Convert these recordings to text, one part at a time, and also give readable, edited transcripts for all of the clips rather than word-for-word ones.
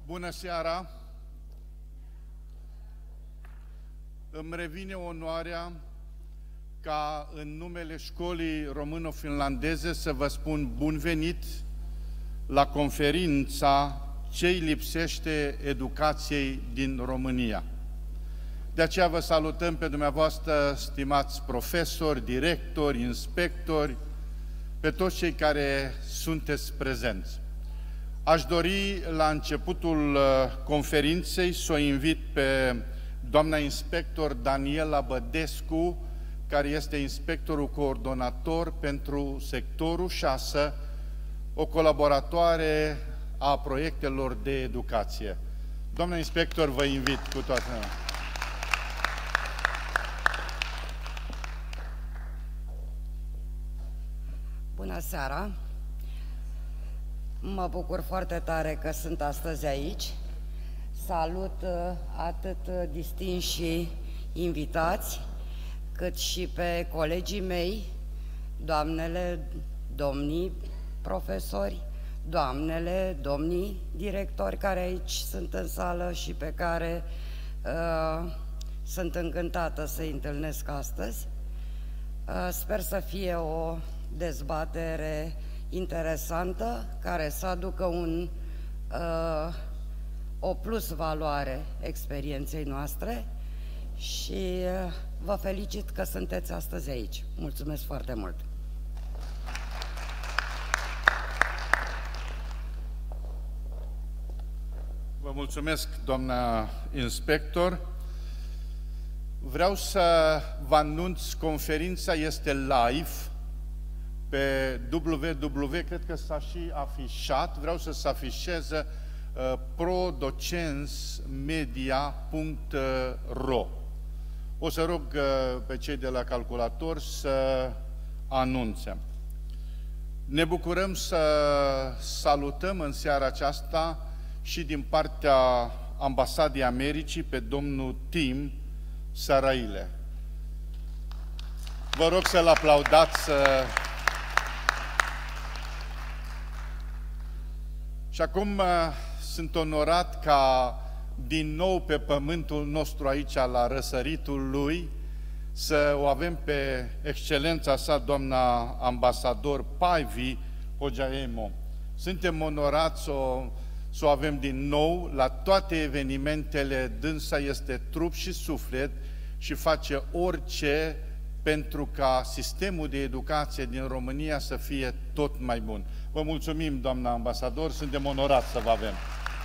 Bună seara! Îmi revine onoarea ca în numele Școlii Româno-Finlandeze să vă spun bun venit la conferința Ce-i lipsește educației din România. De aceea vă salutăm pe dumneavoastră, stimați profesori, directori, inspectori, pe toți cei care sunteți prezenți. Aș dori la începutul conferinței să o invit pe doamna inspector Daniela Bădescu, care este inspectorul coordonator pentru sectorul 6, o colaboratoare a proiectelor de educație. Doamna inspector, vă invit cu toată. Bună seara! Mă bucur foarte tare că sunt astăzi aici. Salut atât distinși invitați, cât și pe colegii mei, doamnele, domnii profesori, doamnele, domnii directori care aici sunt în sală și pe care sunt încântată să-i întâlnesc astăzi. Sper să fie o dezbatere interesantă, care să aducă o plus valoare experienței noastre și vă felicit că sunteți astăzi aici. Mulțumesc foarte mult! Vă mulțumesc, doamna inspector. Vreau să vă anunț, conferința este live pe www, cred că s-a și afișat, vreau să se afișeze prodocensmedia.ro. O să rog pe cei de la calculator să anunțe. Ne bucurăm să salutăm în seara aceasta și din partea Ambasadei Americii pe domnul Tim Saraile. Vă rog să-l aplaudați. Și acum sunt onorat ca din nou pe pământul nostru aici, la răsăritul lui, să o avem pe excelența sa, doamna ambasador Päivi Hojaemo. Suntem onorați să o avem din nou la toate evenimentele. Dânsa este trup și suflet și face orice pentru ca sistemul de educație din România să fie tot mai bun. Vă mulțumim, doamna ambasador, suntem onorați să vă avem.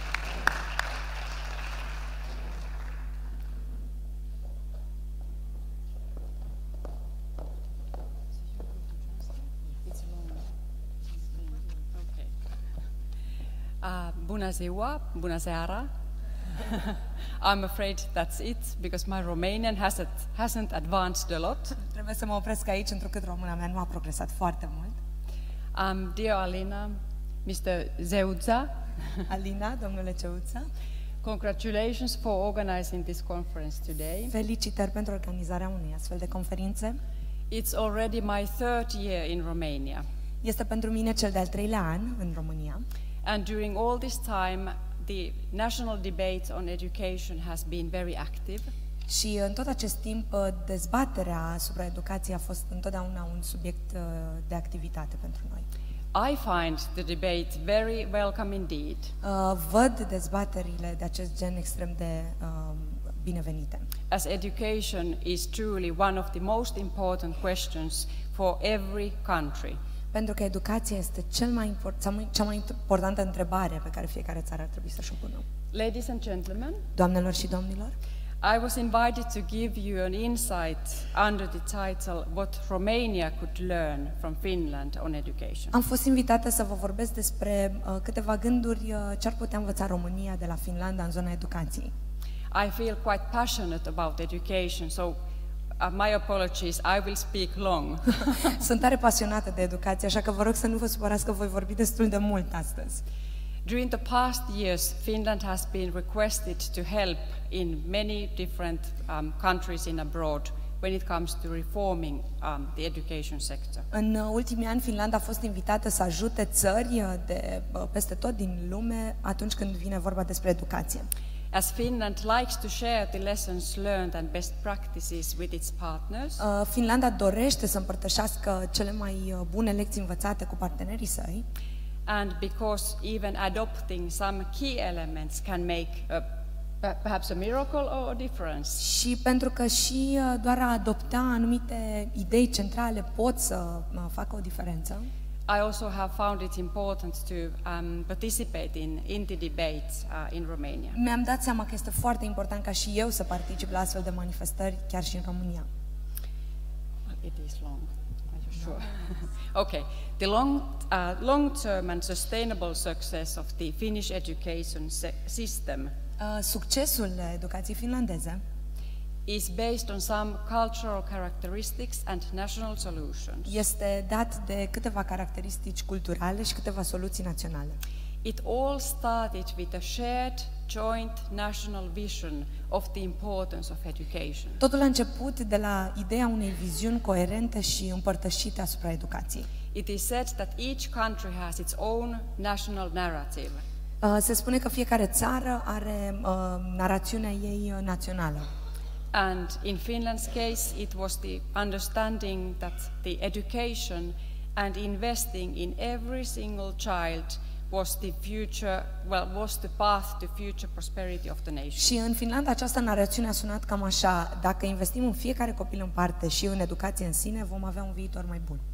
Bună ziua, bună seara. I'm afraid that's it, because my Romanian hasn't advanced a lot. Trebuie să mă opresc aici, întrucât româna mea nu a progresat foarte mult. Dear Alina, Mr. Zeuza. Alina, domnule Ceuța. Congratulations for organizing this conference today. Felicitări pentru organizarea unei astfel de conferințe. It's already my third year in Romania. Este pentru mine cel de-al 3-lea an în România. And during all this time, the national debate on education has been very active. Și în tot acest timp, dezbaterea asupra educației a fost întotdeauna un subiect de activitate pentru noi. I find the debate very welcome indeed. Văd dezbaterile de acest gen extrem de binevenite. As education is truly one of the most important questions for every country. Pentru că educația este cea mai importantă întrebare pe care fiecare țară ar trebui să-și o pună. Ladies and gentlemen, doamnelor și domnilor, I was invited to give you an insight under the title What Romania could learn from Finland on education. Am fost invitată să vă vorbesc despre câteva gânduri ce ar putea învăța România de la Finlanda în zona educației. I feel quite passionate about education, so my apologies, I will speak long. Sunt tare pasionată de educație, așa că vă rog să nu vă supărați că voi vorbi destul de mult astăzi. During the past years, Finland has been requested to help in many different countries in abroad when it comes to reforming the education sector. În ultimii ani, Finlanda a fost invitată să ajute țări de peste tot din lume atunci când vine vorba despre educație. As Finland likes to share the lessons learned and best practices with its partners, Finlanda dorește să împărtășească cele mai bune lecții învățate cu partenerii săi. and because even adopting some key elements can make perhaps a miracle or a difference. Și pentru că și doar a adopta anumite idei centrale pot să facă o diferență. I also have found it important to participate in the debates in Romania. Mi-am dat seama că este foarte important ca și eu să particip la astfel de manifestări, chiar și în România. Well, it is long, are you sure? Okay, the long-term and sustainable success of the Finnish education system Succesul educației finlandeze is based on some cultural characteristics and national solutions. este dat de câteva caracteristici culturale și câteva soluții naționale. It all started with a shared, joint national vision of the importance of education. Totul a început de la ideea unei viziuni coerente și împărtășite asupra educației. It is said that each country has its own national narrative. Se spune că fiecare țară are narațiunea ei națională. And in Finland's case, it was the understanding that the education and investing in every single child was the future, was the path to future prosperity of the nation. Și în Finlanda această narațiune a sunat cam așa: dacă investim în fiecare copil în parte și în educație în sine, vom avea un viitor mai bun.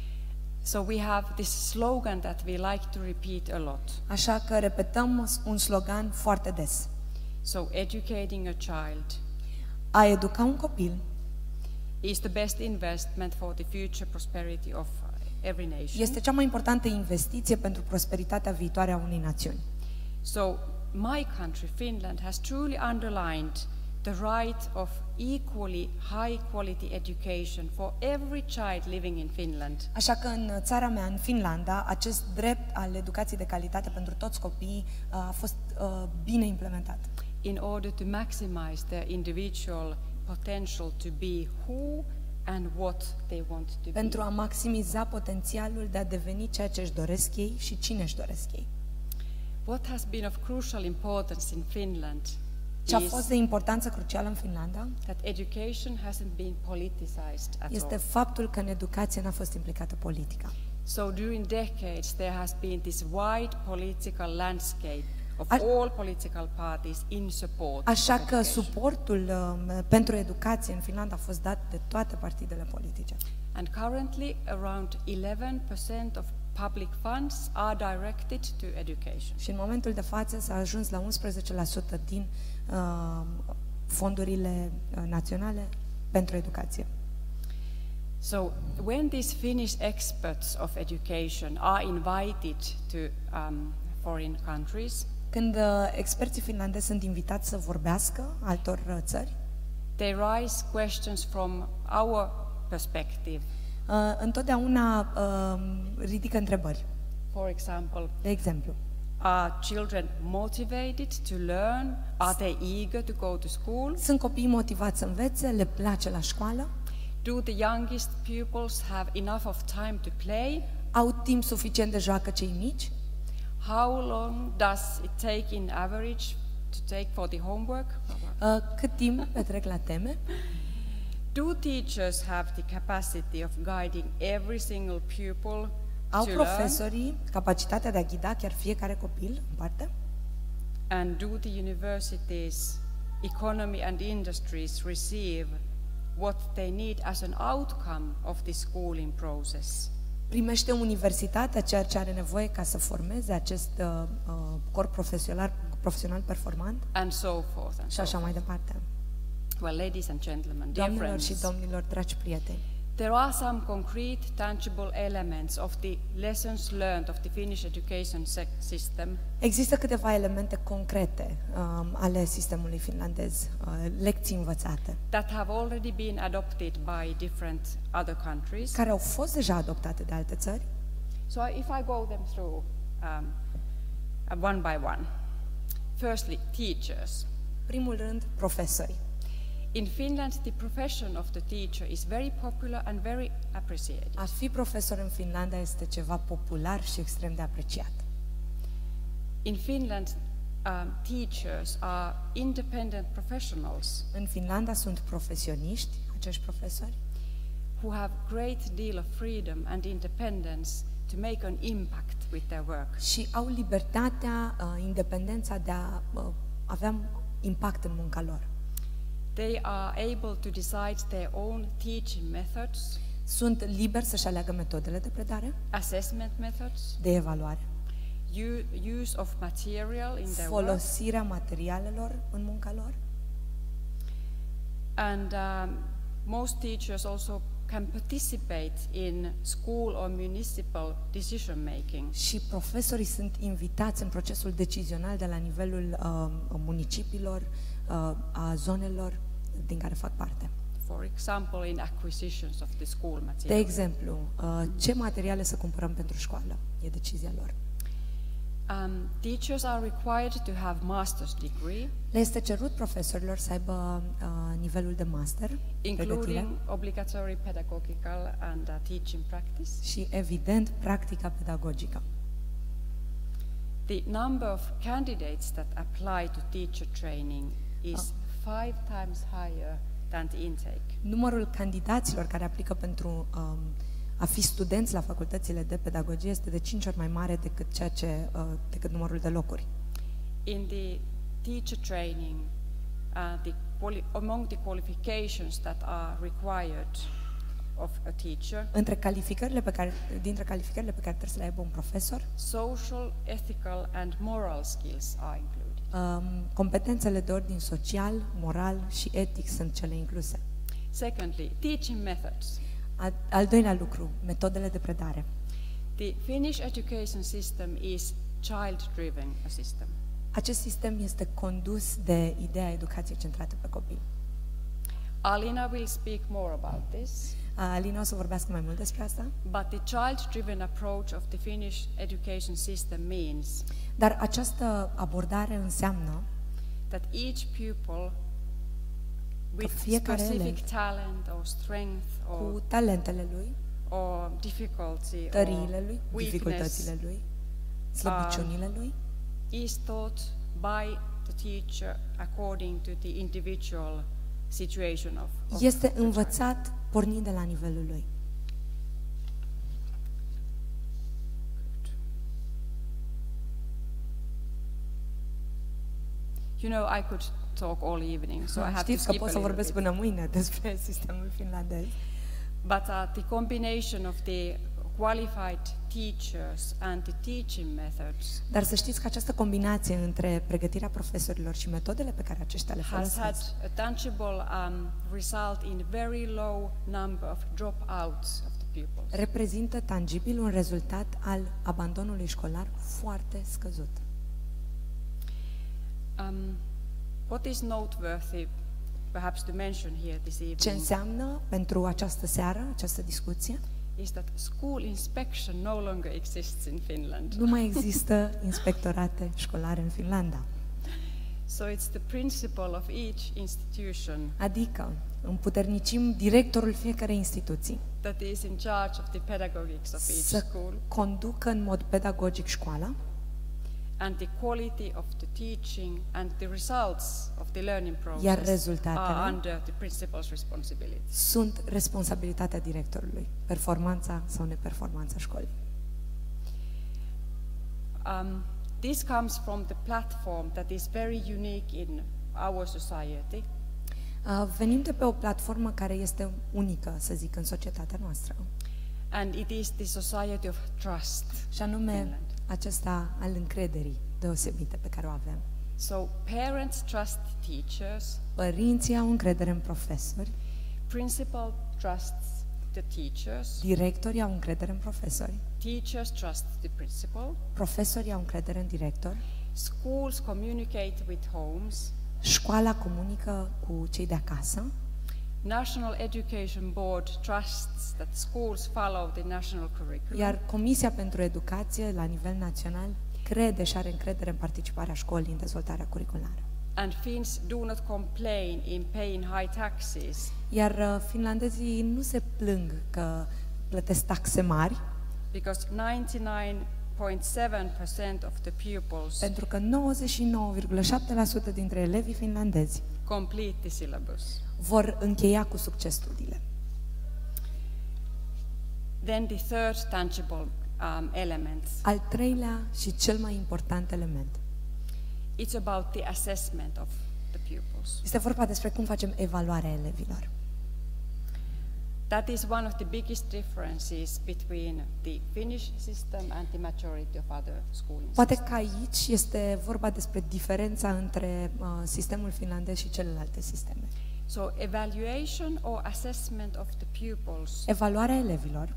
So we have this slogan that we like to repeat a lot. Așa că repetăm un slogan foarte des. So educating a child A educa un copil is the best investment for the future prosperity of every nation. este cea mai importantă investiție pentru prosperitatea viitoare a unei națiuni. So my country, Finland, has truly underlined the right of equally high quality education for every child living in Finland. Așa că în țara mea, în Finlanda, acest drept al educației de calitate pentru toți copiii a fost bine implementat. In order to maximize their individual potential to be who and what they want to be. Pentru a maximiza potențialul de a deveni ceea ce își doresc ei și cine își doresc ei. What has been of crucial importance in Finland Ce a fost de importanță crucială în Finlanda that education hasn't been politicized at este all. faptul că în educație n-a fost implicată politica. So during decades there has been this wide political landscape of all political parties in support. Așa of că education. suportul pentru educație în Finlanda a fost dat de toate partidele politice. And currently around 11% of public funds are directed to education. Și în momentul de față s-a ajuns la 11% din fondurile naționale pentru educație. So when these Finnish experts of education are invited to foreign countries, Când experții finlandezi sunt invitați să vorbească altor țări, they raise questions from our perspective. întotdeauna ridică întrebări. For example, De exemplu, are children motivated to learn? Are they eager to go to school? sunt copiii motivați să învețe, le place la școală, Do the youngest pupils have enough of time to play? au timp suficient de joacă cei mici, How long does it take in average to take for the homework? cât timp petrec la teme, Do teachers have the capacity of guiding every single pupil au to learn? profesorii capacitatea de a ghida chiar fiecare copil în parte, And do the universities, economy and industries receive what they need as an outcome of the schooling process? primește universitatea ceea ce are nevoie ca să formeze acest corp profesional performant And so forth. And și so așa forth. mai departe. Well, ladies and gentlemen, dear Doamnelor și friends, domnilor, dragi prieteni, there are some concrete, tangible elements of the lessons learned of the Finnish education system există câteva elemente concrete ale sistemului finlandez, lecții învățate, that have already been adopted by different other countries. care au fost deja adoptate de alte țări. So if I go them through one by one. Firstly, teachers. Primul rând, profesorii. In Finland, the profession of the teacher is very popular and very appreciated. A fi profesor în Finlanda este ceva popular și extrem de apreciat. In Finland, teachers are independent professionals În Finlanda sunt profesioniști, acești profesori, who have great deal of freedom and independence to make an impact with their work. și au libertatea, independența de a avea impact în munca lor. They are able to decide their own teaching methods, Sunt liberi să-și aleagă metodele de predare, assessment methods, de evaluare, use of material in their work, folosirea materialelor în munca lor. and most teachers also can participate in school or municipal decision making. Și profesorii sunt invitați în procesul decizional de la nivelul municipiilor, a zonelor din care fac parte. For example, in acquisitions of the school De material. exemplu, ce materiale să cumpărăm pentru școală? E decizia lor. Teachers are required to have master's degree, Le este cerut profesorilor să aibă nivelul de master, pregătire, including obligatory pedagogical and teaching practice. și, evident, practica pedagogică. The number of candidates that apply to teacher training is 5 times higher than the intake. Numărul candidaților care aplică pentru a fi studenți la facultățile de pedagogie este de 5 ori mai mare decât decât numărul de locuri. In the teacher training, among the qualifications that are required of a teacher, Dintre calificările pe care trebuie să le aibă un profesor, social, ethical and moral skills are included. competențele de ordin social, moral și etic sunt cele incluse. Secondly, teaching methods. Al doilea lucru, metodele de predare. The Finnish education system is child-driven a system. Acest sistem este condus de ideea educației centrate pe copil. Alina will speak more about this, Alina o să vorbească mai mult despre asta, but the child-driven approach of the Finnish education system means dar această abordare înseamnă that each pupil with fiecare elev, specific talent or strength or, cu talentele lui, or difficulty tăriile lui, or weakness dificultățile lui, slăbiciunile lui, is taught by the teacher according to the individual situation of este the child. învățat pornind de la nivelul lui. You know, I could talk all evening, so I have to Știți că skip pot a să little vorbesc bit. până mâine despre sistemul finlandez. But the combination of the qualified teachers and the teaching methods Dar să știți că această combinație între pregătirea profesorilor și metodele pe care aceștia le has had folosesc a tangible result in very low number of dropouts of the pupils. reprezintă tangibil un rezultat al abandonului școlar foarte scăzut. What is noteworthy, perhaps to mention here this Ce evening, înseamnă pentru această seară, această discuție? is that school inspection no longer exists in Finland. Nu mai există inspectorate școlare în Finlanda. So it's the principal of each institution Adică împuternicim directorul fiecarei instituții that is in charge of the pedagogics of each să school conducă în mod pedagogic școala and the quality of the teaching and the results of the learning Iar process rezultatele are under the principal's responsibility. sunt responsabilitatea directorului, performanța sau neperformanța școlii. This comes from the platform that is very unique in our society, Venim de pe o platformă care este unică, să zic, în societatea noastră, and it is the society of trust. și anume Finland. acesta al încrederii deosebite pe care o avem. So parents trust teachers, Părinții au încredere în profesori, principal trusts the teachers, directorii au încredere în profesori, teachers trust the principal, profesorii au încredere în director, schools communicate with homes, școala comunică cu cei de acasă, National Education Board trusts that schools follow the national curriculum, iar Comisia pentru Educație la nivel național crede și are încredere în participarea școlii în dezvoltarea curriculară. And Finns do not complain in paying high taxes Iar finlandezii nu se plâng că plătesc taxe mari, because 99.7% of the pupils pentru că 99,7% dintre elevii finlandezi complete the syllabus. vor încheia cu succes studiile. Then the third tangible element. Al treilea și cel mai important element It's about the assessment of the pupils. este vorba despre cum facem evaluarea elevilor. That is one of the biggest differences between the Finnish system and the majority of other schooling Poate systems. că aici este vorba despre diferența între sistemul finlandez și celelalte sisteme. So evaluation or assessment of the pupils Evaluarea elevilor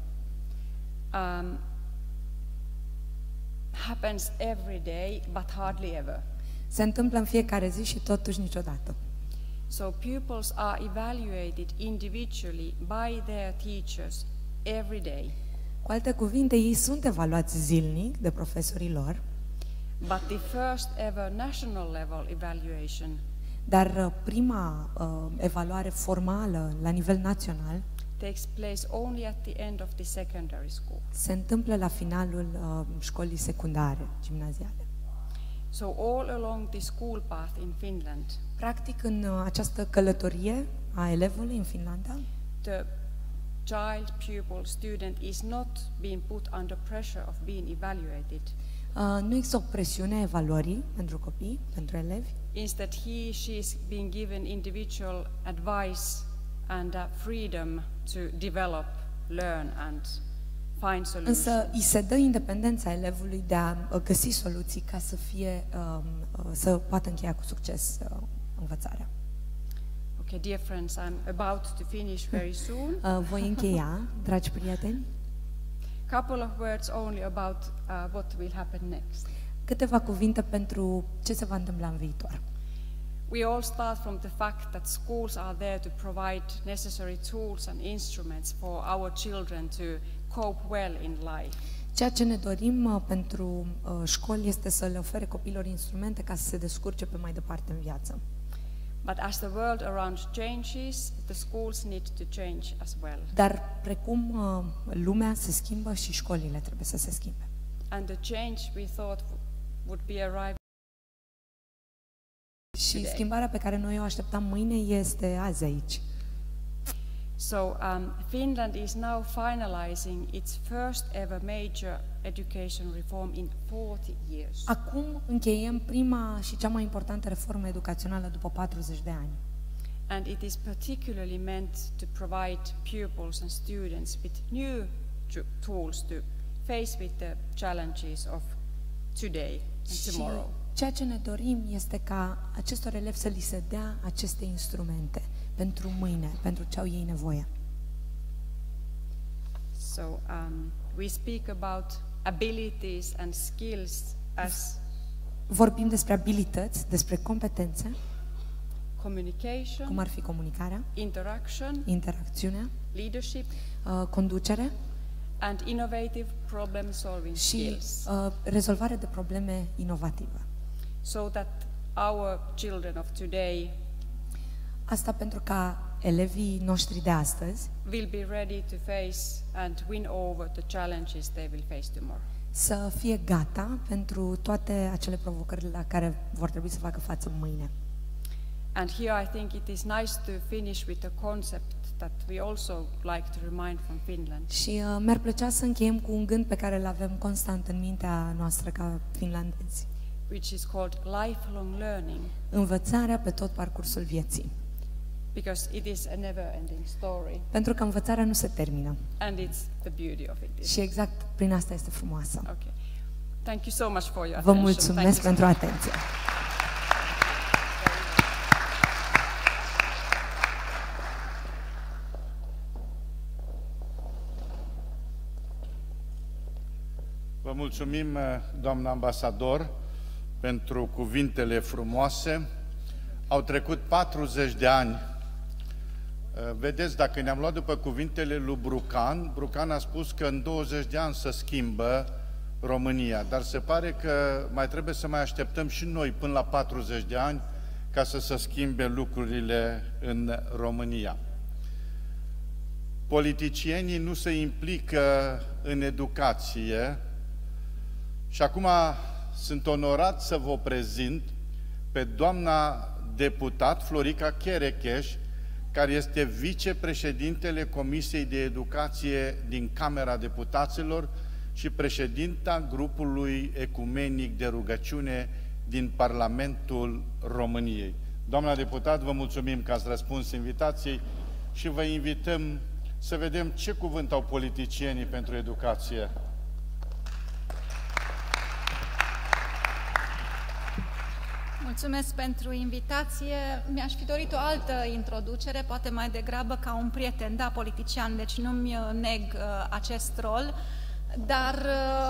happens every day, but hardly ever. se întâmplă în fiecare zi și totuși niciodată. So pupils are evaluated individually by their teachers every day. Cu alte cuvinte, ei sunt evaluați zilnic de profesorii lor, But the first ever national level evaluation dar prima evaluare formală la nivel național takes place only at the end of the secondary school. se întâmplă la finalul școlii secundare, gimnaziale. So all along the school path in Finland, Practic, în această călătorie a elevului în Finlanda, the child, pupil, student is not being put under pressure of being evaluated. nu există o presiune a evaluării pentru copii, pentru elevi, Instead, she is being given individual advice and freedom to develop, learn and find solutions. însă îi se dă independența elevului de a găsi soluții ca să fie, să poată încheia cu succes învățarea. Okay, dear friends, I'm about to finish very soon. Voi încheia, dragi prieteni, Couple of words only about what will happen next. câteva cuvinte pentru ce se va întâmpla în viitor. We all start from the fact that schools are there to provide necessary tools and instruments for our children to cope well in life. Ceea ce ne dorim pentru școli este să le ofere copiilor instrumente ca să se descurce pe mai departe în viață. But as the world around changes, the schools need to change as well. Dar precum lumea se schimbă, și școlile trebuie să se schimbe. And the change we thought would be arriving. Și schimbarea pe care noi o așteptam mâine este azi aici. So Finland is now finalizing its first ever major education reform in 40 years. Acum încheiem prima și cea mai importantă reformă educațională după 40 de ani. And it is particularly meant to provide pupils and students with new tools to face with the challenges of today and tomorrow. Ceea ce ne dorim este ca acestor elevi să li se dea aceste instrumente pentru mâine, pentru ce au ei nevoie. So we speak about abilities and skills as Vorbim despre abilități, despre competențe, communication, cum ar fi comunicarea, interaction, interacțiunea, leadership, conducere and innovative problem-solving și skills, rezolvare de probleme inovative. so that our children of today Asta pentru ca elevii noștri de astăzi will be ready to face and win over the challenges they will face tomorrow. să fie gata pentru toate acele provocări la care vor trebui să facă față mâine. And here I think it is nice to finish with a concept that we also like to remind from Finland. Și mi-ar plăcea să încheiem cu un gând pe care îl avem constant în mintea noastră ca finlandezi. Which is called lifelong learning, Învățarea pe tot parcursul vieții. because it is a never-ending story, Pentru că învățarea nu se termină. and it's the beauty of it. Și exact prin asta este frumoasă. Okay. Thank you so much for your Vă attention. mulțumesc Thank you so pentru atenție. Vă mulțumim, doamnă ambasador, pentru cuvintele frumoase. Au trecut 40 de ani. Vedeți, dacă ne-am luat după cuvintele lui Brucan, Brucan a spus că în 20 de ani se schimbă România, dar se pare că mai trebuie să mai așteptăm și noi până la 40 de ani ca să se schimbe lucrurile în România. Politicienii nu se implică în educație și acum sunt onorat să vă prezint pe doamna deputat Florica Cherecheș, care este vicepreședintele Comisiei de Educație din Camera Deputaților și președinta grupului ecumenic de rugăciune din Parlamentul României. Doamna deputat, vă mulțumim că ați răspuns invitației și vă invităm să vedem ce cuvânt au politicienii pentru educație. Mulțumesc pentru invitație. Mi-aș fi dorit o altă introducere, poate mai degrabă ca un prieten, da, politician, deci nu-mi neg acest rol, dar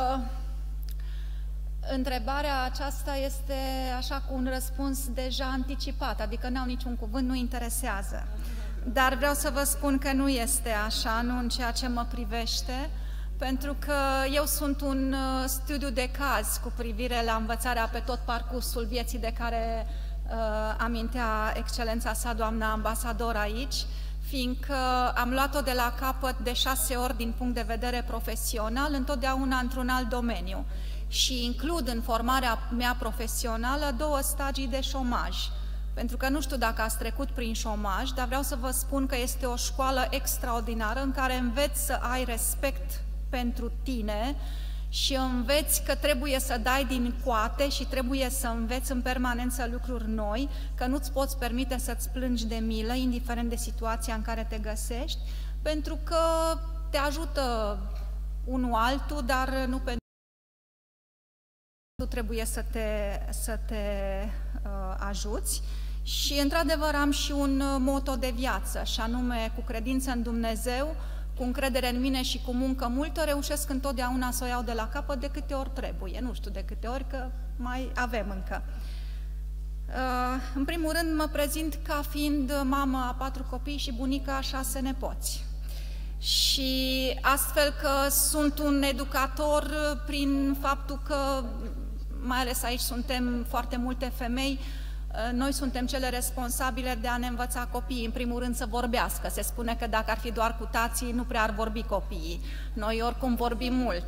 întrebarea aceasta este așa cu un răspuns deja anticipat, adică n-au niciun cuvânt, nu interesează. Dar vreau să vă spun că nu este așa, nu în ceea ce mă privește, pentru că eu sunt un studiu de caz cu privire la învățarea pe tot parcursul vieții de care amintea excelența sa, doamna ambasador aici, fiindcă am luat-o de la capăt de 6 ori din punct de vedere profesional, întotdeauna într-un alt domeniu. Și includ în formarea mea profesională 2 stagii de șomaj. Pentru că nu știu dacă ați trecut prin șomaj, dar vreau să vă spun că este o școală extraordinară în care înveți să ai respect pentru tine și înveți că trebuie să dai din coate și trebuie să înveți în permanență lucruri noi, că nu-ți poți permite să-ți plângi de milă, indiferent de situația în care te găsești, pentru că te ajută unul altul, dar nu pentru tu trebuie să te ajuți. Și, într-adevăr, am și un moto de viață, și anume, cu credință în Dumnezeu, cu încredere în mine și cu muncă multă, reușesc întotdeauna să o iau de la capăt de câte ori trebuie. Nu știu de câte ori, că mai avem încă. În primul rând, mă prezint ca fiind mamă a 4 copii și bunică a 6 nepoți. Și astfel că sunt un educator prin faptul că, mai ales aici suntem foarte multe femei, noi suntem cele responsabile de a ne învăța copiii, în primul rând să vorbească. Se spune că dacă ar fi doar cu tații, nu prea ar vorbi copiii. Noi oricum vorbim mult.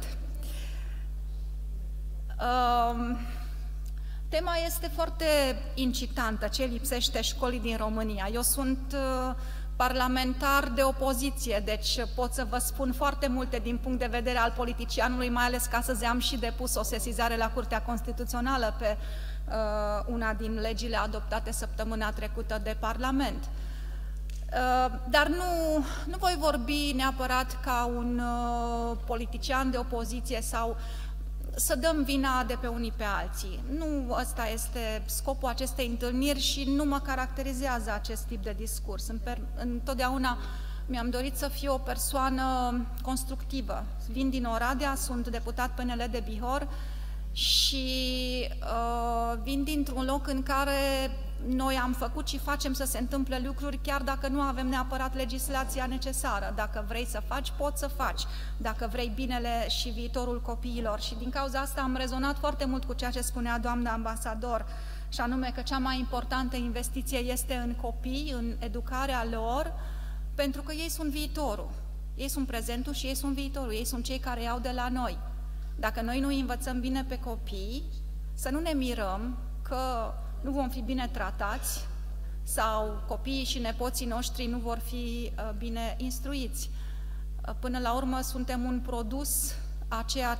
Tema este foarte incitantă, ce lipsește școlii din România. Eu sunt parlamentar de opoziție, deci pot să vă spun foarte multe din punct de vedere al politicianului, mai ales că astăzi am și depus o sesizare la Curtea Constituțională pe una din legile adoptate săptămâna trecută de Parlament. Dar nu voi vorbi neapărat ca un politician de opoziție sau să dăm vina de pe unii pe alții. Nu ăsta este scopul acestei întâlniri și nu mă caracterizează acest tip de discurs. Întotdeauna mi-am dorit să fiu o persoană constructivă. Vin din Oradea, sunt deputat PNL de Bihor și vin dintr-un loc în care noi am făcut și facem să se întâmple lucruri chiar dacă nu avem neapărat legislația necesară. Dacă vrei să faci, poți să faci. Dacă vrei binele și viitorul copiilor. Și din cauza asta am rezonat foarte mult cu ceea ce spunea doamna ambasador, și anume că cea mai importantă investiție este în copii, în educarea lor, pentru că ei sunt viitorul. Ei sunt prezentul și ei sunt viitorul. Ei sunt cei care iau de la noi. Dacă noi nu învățăm bine pe copii, să nu ne mirăm că nu vom fi bine tratați sau copiii și nepoții noștri nu vor fi bine instruiți. Până la urmă suntem un produs a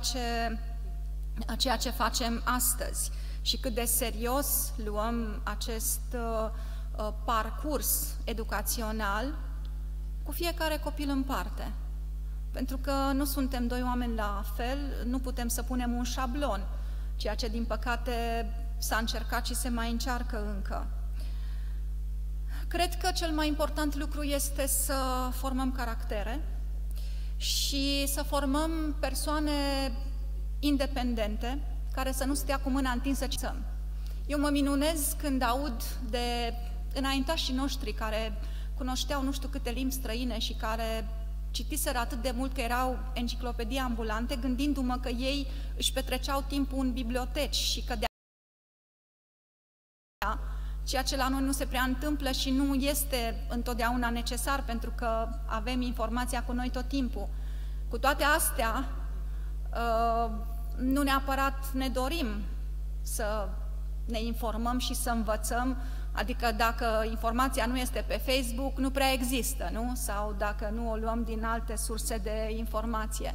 ceea ce facem astăzi și cât de serios luăm acest parcurs educațional cu fiecare copil în parte. Pentru că nu suntem 2 oameni la fel, nu putem să punem un șablon, ceea ce din păcate s-a încercat și se mai încearcă încă. Cred că cel mai important lucru este să formăm caractere și să formăm persoane independente, care să nu stea cu mâna întinsă, ci să... Eu mă minunez când aud de înaintașii noștri care cunoșteau nu știu câte limbi străine și care citiseră atât de mult că erau enciclopedii ambulante, gândindu-mă că ei își petreceau timpul în biblioteci și că de ceea ce la noi nu se prea întâmplă și nu este întotdeauna necesar, pentru că avem informația cu noi tot timpul. Cu toate astea, nu neapărat ne dorim să ne informăm și să învățăm, adică dacă informația nu este pe Facebook, nu prea există, nu? Sau dacă nu o luăm din alte surse de informație.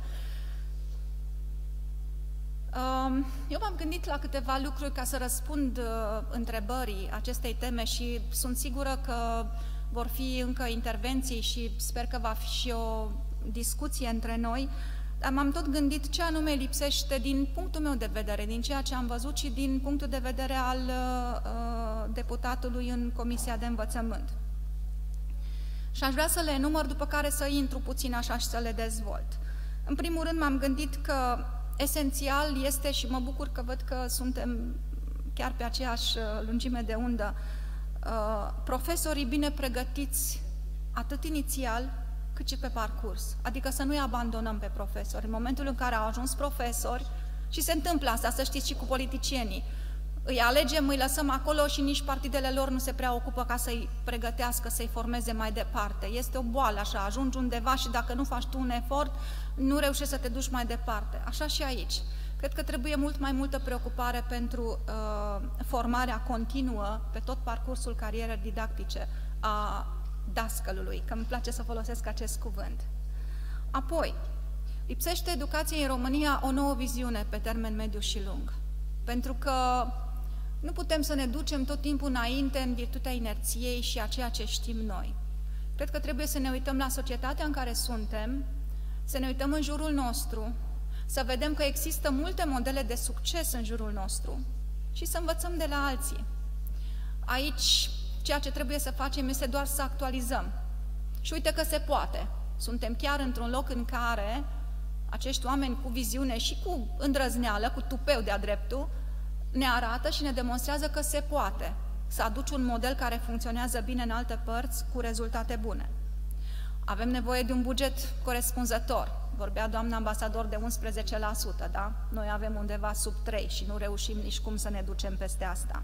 Eu m-am gândit la câteva lucruri ca să răspund întrebării acestei teme și sunt sigură că vor fi încă intervenții și sper că va fi și o discuție între noi, dar m-am tot gândit ce anume lipsește din punctul meu de vedere, din ceea ce am văzut și din punctul de vedere al deputatului în Comisia de Învățământ. Și aș vrea să le enumăr, după care să intru puțin așa și să le dezvolt. În primul rând m-am gândit că esențial este, și mă bucur că văd că suntem chiar pe aceeași lungime de undă, profesorii bine pregătiți atât inițial cât și pe parcurs. Adică să nu-i abandonăm pe profesori. În momentul în care au ajuns profesori, și se întâmplă asta, să știți, și cu politicienii, îi alegem, îi lăsăm acolo și nici partidele lor nu se prea ocupă ca să-i pregătească, să-i formeze mai departe. Este o boală așa, ajungi undeva și dacă nu faci tu un efort, nu reușești să te duci mai departe. Așa și aici. Cred că trebuie mult mai multă preocupare pentru formarea continuă pe tot parcursul carierei didactice a dascălului, că îmi place să folosesc acest cuvânt. Apoi, lipsește educației în România o nouă viziune pe termen mediu și lung. Pentru că nu putem să ne ducem tot timpul înainte în virtutea inerției și a ceea ce știm noi. Cred că trebuie să ne uităm la societatea în care suntem, să ne uităm în jurul nostru, să vedem că există multe modele de succes în jurul nostru și să învățăm de la alții. Aici, ceea ce trebuie să facem este doar să actualizăm. Și uite că se poate. Suntem chiar într-un loc în care acești oameni cu viziune și cu îndrăzneală, cu tupeu de-a dreptul, ne arată și ne demonstrează că se poate să aduci un model care funcționează bine în alte părți cu rezultate bune. Avem nevoie de un buget corespunzător. Vorbea doamna ambasador de 11%, da? Noi avem undeva sub 3% și nu reușim nici cum să ne ducem peste asta.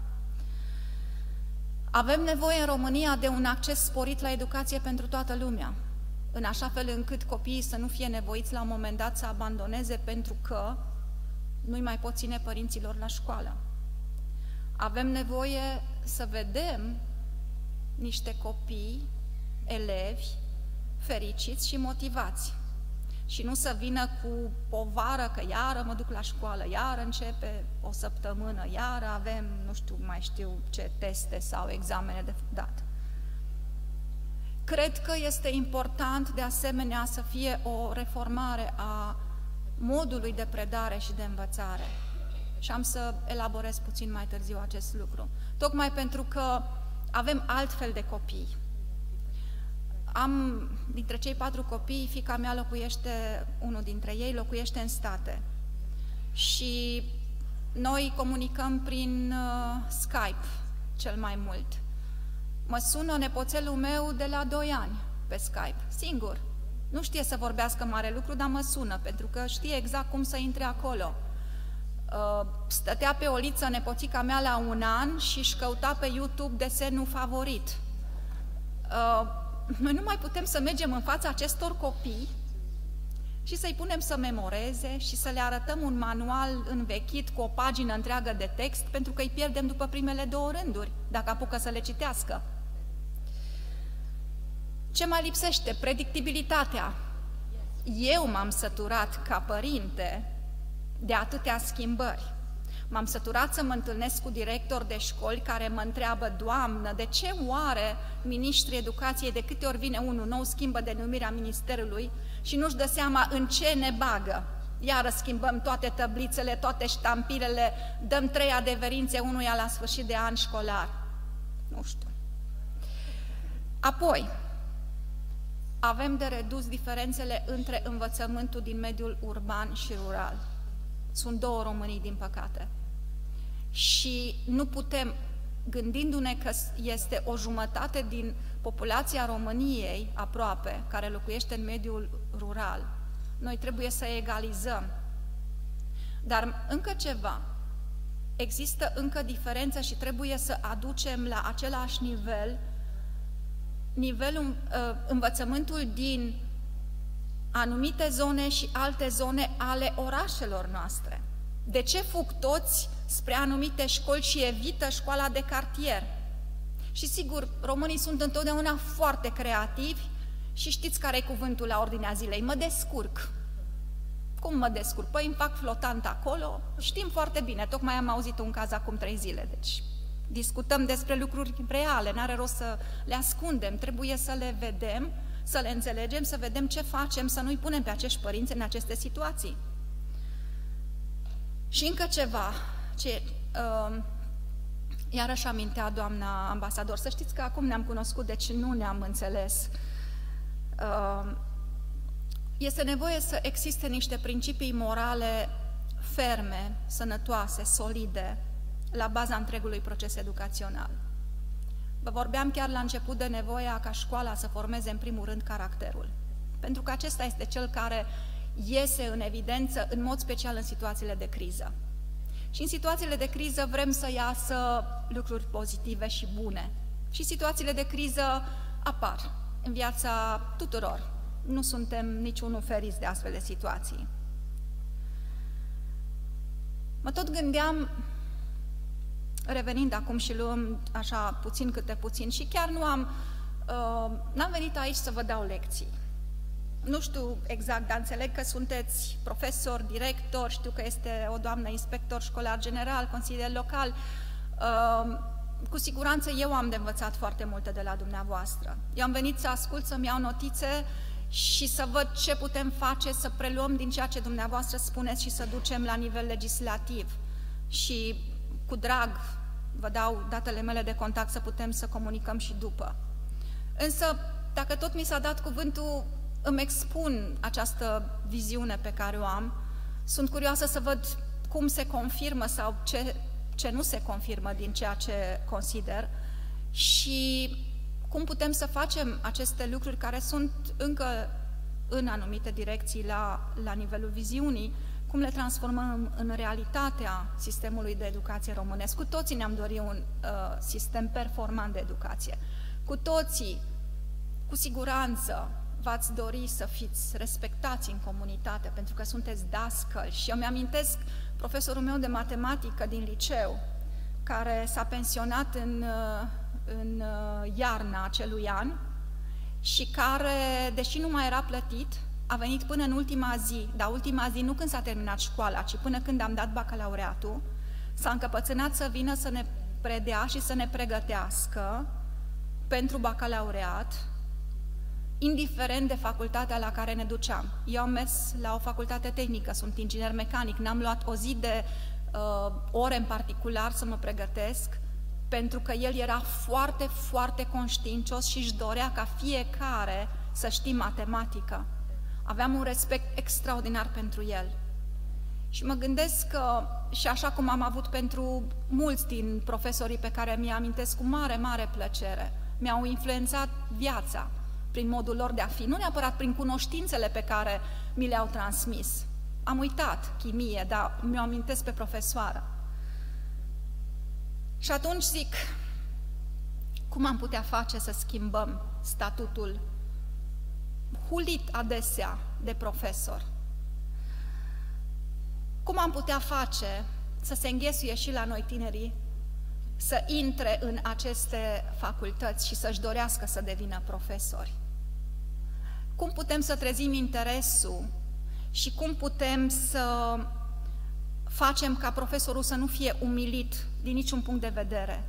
Avem nevoie în România de un acces sporit la educație pentru toată lumea, în așa fel încât copiii să nu fie nevoiți la un moment dat să abandoneze pentru că nu-i mai pot ține părinților la școală. Avem nevoie să vedem niște copii, elevi, fericiți și motivați. Și nu să vină cu povară că iară mă duc la școală, iară începe o săptămână, iară avem, nu știu, mai știu ce teste sau examene de dat. Cred că este important de asemenea să fie o reformare a modului de predare și de învățare. Și am să elaborez puțin mai târziu acest lucru. Tocmai pentru că avem altfel de copii. Dintre cei 4 copii, fiica mea locuiește, unul dintre ei locuiește în state. Și noi comunicăm prin Skype cel mai mult. Mă sună nepoțelul meu de la 2 ani pe Skype, singur. Nu știe să vorbească mare lucru, dar mă sună, pentru că știe exact cum să intre acolo. Stătea pe o liță nepoțica mea la 1 an și își căuta pe YouTube desenul favorit. Noi nu mai putem să mergem în fața acestor copii și să-i punem să memoreze și să le arătăm un manual învechit cu o pagină întreagă de text, pentru că îi pierdem după primele 2 rânduri, dacă apucă să le citească. Ce mai lipsește? Predictibilitatea. Eu m-am săturat ca părinte de atâtea schimbări. M-am săturat să mă întâlnesc cu directori de școli care mă întreabă: Doamnă, de ce oare ministrii educației, de câte ori vine unul nou, schimbă denumirea ministerului și nu-și dă seama în ce ne bagă? Iară schimbăm toate tablițele, toate ștampilele, dăm 3 adeverințe unuia la sfârșit de an școlar. Nu știu. Apoi, avem de redus diferențele între învățământul din mediul urban și rural. Sunt 2 Românii, din păcate. Și nu putem, gândindu-ne că este o jumătate din populația României, aproape, care locuiește în mediul rural, noi trebuie să egalizăm. Dar încă ceva. există încă diferență și trebuie să aducem la același nivelul învățământul din anumite zone și alte zone ale orașelor noastre. De ce fug toți spre anumite școli și evită școala de cartier? Și sigur, românii sunt întotdeauna foarte creativi și știți care e cuvântul la ordinea zilei: mă descurc. Cum mă descurc? Păi îmi fac flotant acolo, știm foarte bine, tocmai am auzit un caz acum 3 zile, deci discutăm despre lucruri reale, n-are rost să le ascundem, trebuie să le vedem, să le înțelegem, să vedem ce facem, să nu-i punem pe acești părinți în aceste situații. Și încă ceva, iarăși amintea doamna ambasador, să știți că acum ne-am cunoscut, deci nu ne-am înțeles. Este nevoie să existe niște principii morale ferme, sănătoase, solide, la baza întregului proces educațional. Vă vorbeam chiar la început de nevoia ca școala să formeze în primul rând caracterul, pentru că acesta este cel care iese în evidență, în mod special în situațiile de criză. Și în situațiile de criză vrem să iasă lucruri pozitive și bune. Și situațiile de criză apar în viața tuturor. Nu suntem niciunul feriți de astfel de situații. Mă tot gândeam, revenind acum și luăm așa puțin câte puțin, și chiar n-am venit aici să vă dau lecții. Nu știu exact, dar înțeleg că sunteți profesor, director, știu că este o doamnă inspector școlar general, consilier local. Cu siguranță eu am de învățat foarte multe de la dumneavoastră. Eu am venit să ascult, să-mi iau notițe și să văd ce putem face, să preluăm din ceea ce dumneavoastră spuneți și să ducem la nivel legislativ. Și cu drag vă dau datele mele de contact să putem să comunicăm și după. Însă, dacă tot mi s-a dat cuvântul, îmi expun această viziune pe care o am. Sunt curioasă să văd cum se confirmă sau ce nu se confirmă din ceea ce consider și cum putem să facem aceste lucruri care sunt încă în anumite direcții la nivelul viziunii, cum le transformăm în realitatea sistemului de educație românesc. Cu toții ne-am dorit un sistem performant de educație. Cu toții, cu siguranță, v-ați dori să fiți respectați în comunitate, pentru că sunteți dascăli. Și eu mi-amintesc profesorul meu de matematică din liceu, care s-a pensionat în iarna acelui an și care, deși nu mai era plătit, a venit până în ultima zi, dar ultima zi nu când s-a terminat școala, ci până când am dat bacalaureatul, s-a încăpățânat să vină să ne predea și să ne pregătească pentru bacalaureat, indiferent de facultatea la care ne duceam. Eu am mers la o facultate tehnică, sunt inginer mecanic, n-am luat o zi de ore în particular să mă pregătesc, pentru că el era foarte, foarte conștiincios și își dorea ca fiecare să știe matematică. Aveam un respect extraordinar pentru el. Și mă gândesc că, și așa cum am avut pentru mulți din profesorii pe care mi-i amintesc cu mare, mare plăcere, mi-au influențat viața prin modul lor de a fi, nu neapărat prin cunoștințele pe care mi le-au transmis. Am uitat chimie, dar mi-o amintesc pe profesoară. Și atunci zic, cum am putea face să schimbăm statutul hulit adesea de profesor? Cum am putea face să se înghesuie și la noi tinerii să intre în aceste facultăți și să-și dorească să devină profesori? Cum putem să trezim interesul și cum putem să facem ca profesorul să nu fie umilit din niciun punct de vedere?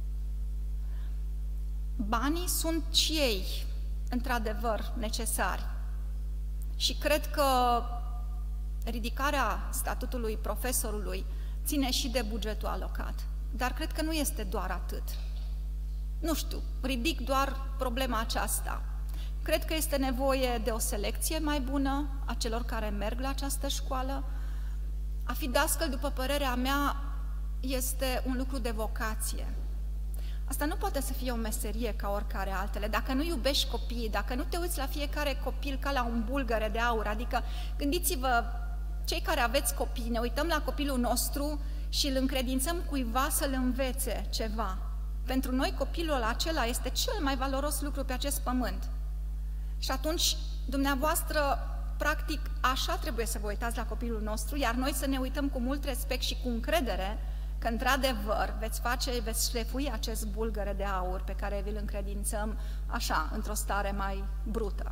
Banii sunt și ei, într-adevăr, necesari. Și cred că ridicarea statutului profesorului ține și de bugetul alocat. Dar cred că nu este doar atât. Nu știu, ridic doar problema aceasta. Cred că este nevoie de o selecție mai bună a celor care merg la această școală. A fi dascăl, după părerea mea, este un lucru de vocație. Asta nu poate să fie o meserie ca oricare altele. Dacă nu iubești copiii, dacă nu te uiți la fiecare copil ca la un bulgăre de aur, adică gândiți-vă, cei care aveți copii, ne uităm la copilul nostru și îl încredințăm cuiva să-l învețe ceva, pentru noi copilul acela este cel mai valoros lucru pe acest pământ. Și atunci, dumneavoastră, practic, așa trebuie să vă uitați la copilul nostru, iar noi să ne uităm cu mult respect și cu încredere că, într-adevăr, veți șlefui acest bulgăre de aur pe care vi-l încredințăm așa, într-o stare mai brută.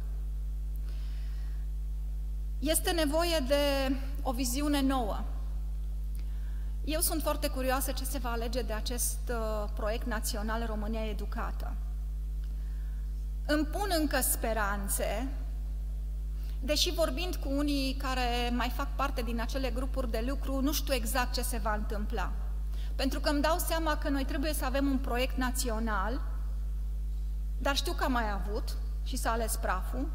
Este nevoie de o viziune nouă. Eu sunt foarte curioasă ce se va alege de acest proiect național România Educată. Îmi pun încă speranțe, deși vorbind cu unii care mai fac parte din acele grupuri de lucru, nu știu exact ce se va întâmpla. Pentru că îmi dau seama că noi trebuie să avem un proiect național, dar știu că am mai avut și s-a ales praful,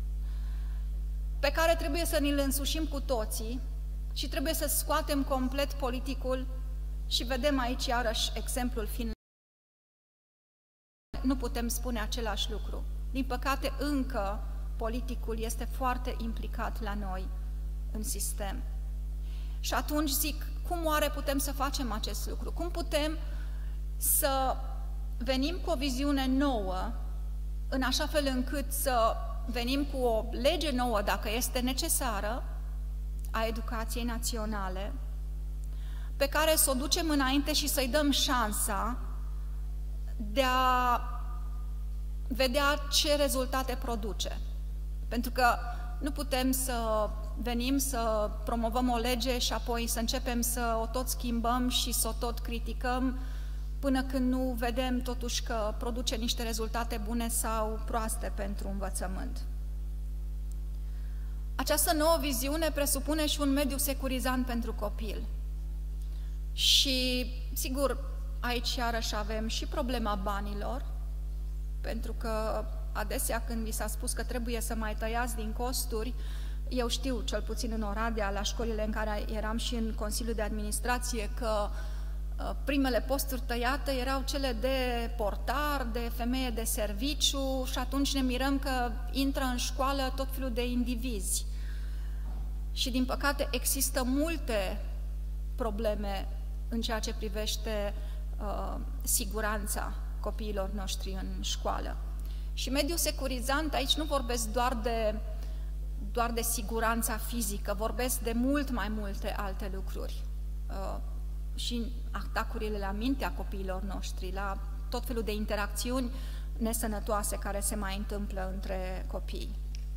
pe care trebuie să ni-l însușim cu toții și trebuie să scoatem complet politicul și vedem aici iarăși exemplul Finlandei. Nu putem spune același lucru. Din păcate, încă politicul este foarte implicat la noi în sistem. Și atunci zic, cum oare putem să facem acest lucru? Cum putem să venim cu o viziune nouă, în așa fel încât să venim cu o lege nouă, dacă este necesară, a educației naționale, pe care să o ducem înainte și să-i dăm șansa de a vedea ce rezultate produce. Pentru că nu putem să venim să promovăm o lege și apoi să începem să o tot schimbăm și să o tot criticăm până când nu vedem totuși că produce niște rezultate bune sau proaste pentru învățământ. Această nouă viziune presupune și un mediu securizant pentru copil. Și, sigur, aici iarăși avem și problema banilor, pentru că adesea când vi s-a spus că trebuie să mai tăiați din costuri, eu știu, cel puțin în Oradea, la școlile în care eram și în Consiliul de Administrație, că primele posturi tăiate erau cele de portar, de femeie de serviciu și atunci ne mirăm că intră în școală tot felul de indivizi. Și din păcate există multe probleme în ceea ce privește siguranța copiilor noștri în școală. Și mediul securizant, aici nu vorbesc doar de siguranța fizică, vorbesc de mult mai multe alte lucruri. Și atacurile la mintea copiilor noștri, la tot felul de interacțiuni nesănătoase care se mai întâmplă între copii.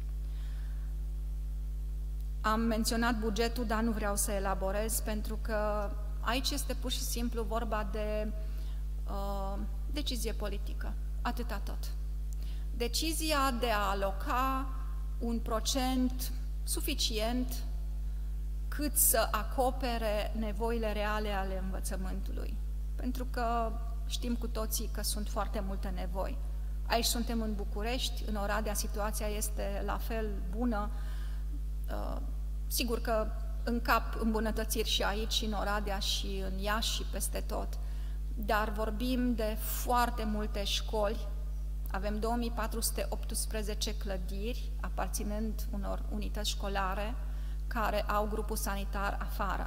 Am menționat bugetul, dar nu vreau să elaborez, pentru că aici este pur și simplu vorba de decizie politică, atâta tot. Decizia de a aloca un procent suficient cât să acopere nevoile reale ale învățământului. Pentru că știm cu toții că sunt foarte multe nevoi. Aici suntem în București, în Oradea situația este la fel bună. Sigur că încap îmbunătățiri și aici, și în Oradea, și în Iași, și peste tot. Dar vorbim de foarte multe școli. Avem 2418 clădiri aparținând unor unități școlare care au grupul sanitar afară.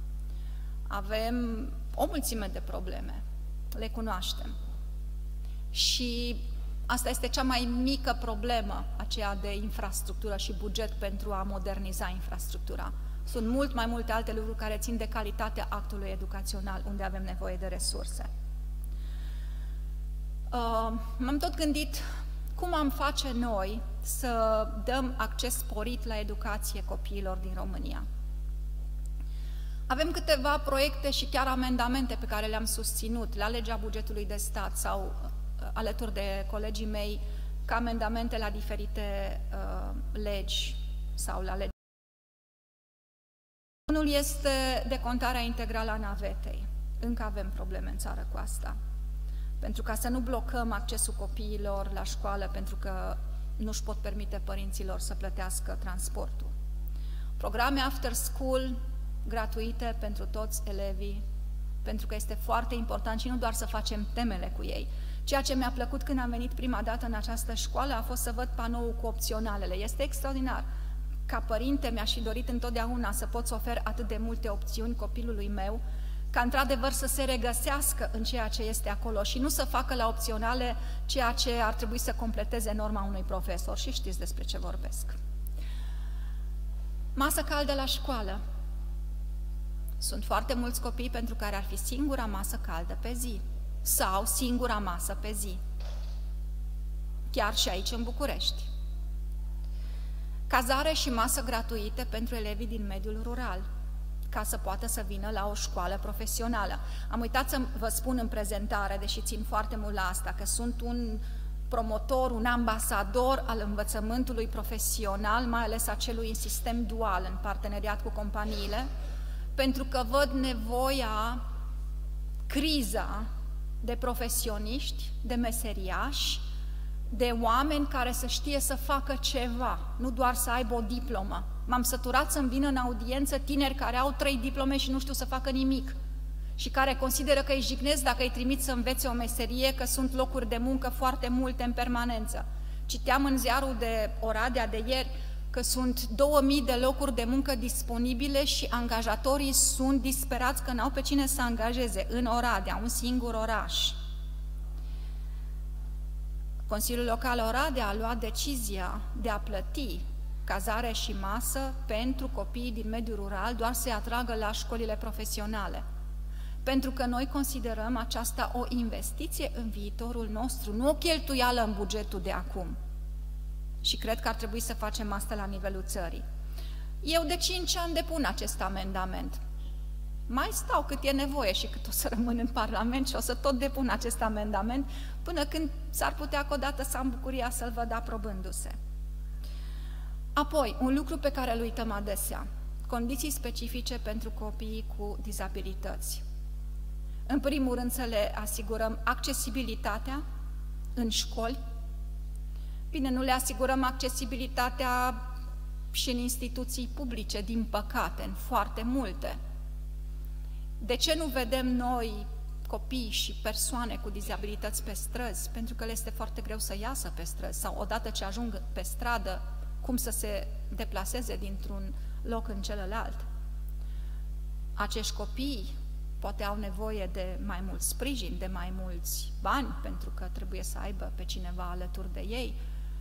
Avem o mulțime de probleme, le cunoaștem. Și asta este cea mai mică problemă, aceea de infrastructură și buget pentru a moderniza infrastructura. Sunt mult mai multe alte lucruri care țin de calitatea actului educațional, unde avem nevoie de resurse. M-am tot gândit cum am face noi să dăm acces sporit la educație copiilor din România. Avem câteva proiecte și chiar amendamente pe care le-am susținut la legea bugetului de stat sau alături de colegii mei ca amendamente la diferite legi sau la legi. Unul este decontarea integrală a navetei. Încă avem probleme în țară cu asta. Pentru ca să nu blocăm accesul copiilor la școală pentru că nu își pot permite părinților să plătească transportul. Programe after school gratuite pentru toți elevii, pentru că este foarte important și nu doar să facem temele cu ei. Ceea ce mi-a plăcut când am venit prima dată în această școală a fost să văd panoul cu opționalele. Este extraordinar. Ca părinte mi-aș fi dorit întotdeauna să pot să ofer atât de multe opțiuni copilului meu, ca într-adevăr să se regăsească în ceea ce este acolo și nu să facă la opționale ceea ce ar trebui să completeze norma unui profesor. Și știți despre ce vorbesc. Masă caldă la școală. Sunt foarte mulți copii pentru care ar fi singura masă caldă pe zi sau singura masă pe zi. Chiar și aici în București. Cazare și masă gratuite pentru elevii din mediul rural, ca să poată să vină la o școală profesională. Am uitat să vă spun în prezentare, deși țin foarte mult la asta, că sunt un promotor, un ambasador al învățământului profesional, mai ales acelui în sistem dual, în parteneriat cu companiile, pentru că văd nevoia, criza de profesioniști, de meseriași, de oameni care să știe să facă ceva, nu doar să aibă o diplomă. M-am săturat să-mi vină în audiență tineri care au 3 diplome și nu știu să facă nimic și care consideră că îi jignesc dacă îi trimit să învețe o meserie, că sunt locuri de muncă foarte multe în permanență. Citeam în ziarul de Oradea de ieri că sunt 2000 de locuri de muncă disponibile și angajatorii sunt disperați că n-au pe cine să angajeze în Oradea, un singur oraș. Consiliul Local Oradea a luat decizia de a plăti cazare și masă pentru copiii din mediul rural, doar să-i atragă la școlile profesionale. Pentru că noi considerăm aceasta o investiție în viitorul nostru, nu o cheltuială în bugetul de acum. Și cred că ar trebui să facem asta la nivelul țării. Eu de 5 ani depun acest amendament. Mai stau cât e nevoie și cât o să rămân în Parlament și o să tot depun acest amendament până când s-ar putea că odată să am bucuria să-l văd aprobându-se. Apoi, un lucru pe care îl uităm adesea, condiții specifice pentru copiii cu dizabilități. În primul rând să le asigurăm accesibilitatea în școli. Bine, nu le asigurăm accesibilitatea și în instituții publice, din păcate, în foarte multe. De ce nu vedem noi copii și persoane cu dizabilități pe străzi? Pentru că le este foarte greu să iasă pe străzi sau odată ce ajung pe stradă, cum să se deplaseze dintr-un loc în celălalt. Acești copii poate au nevoie de mai mult sprijin, de mai mulți bani, pentru că trebuie să aibă pe cineva alături de ei.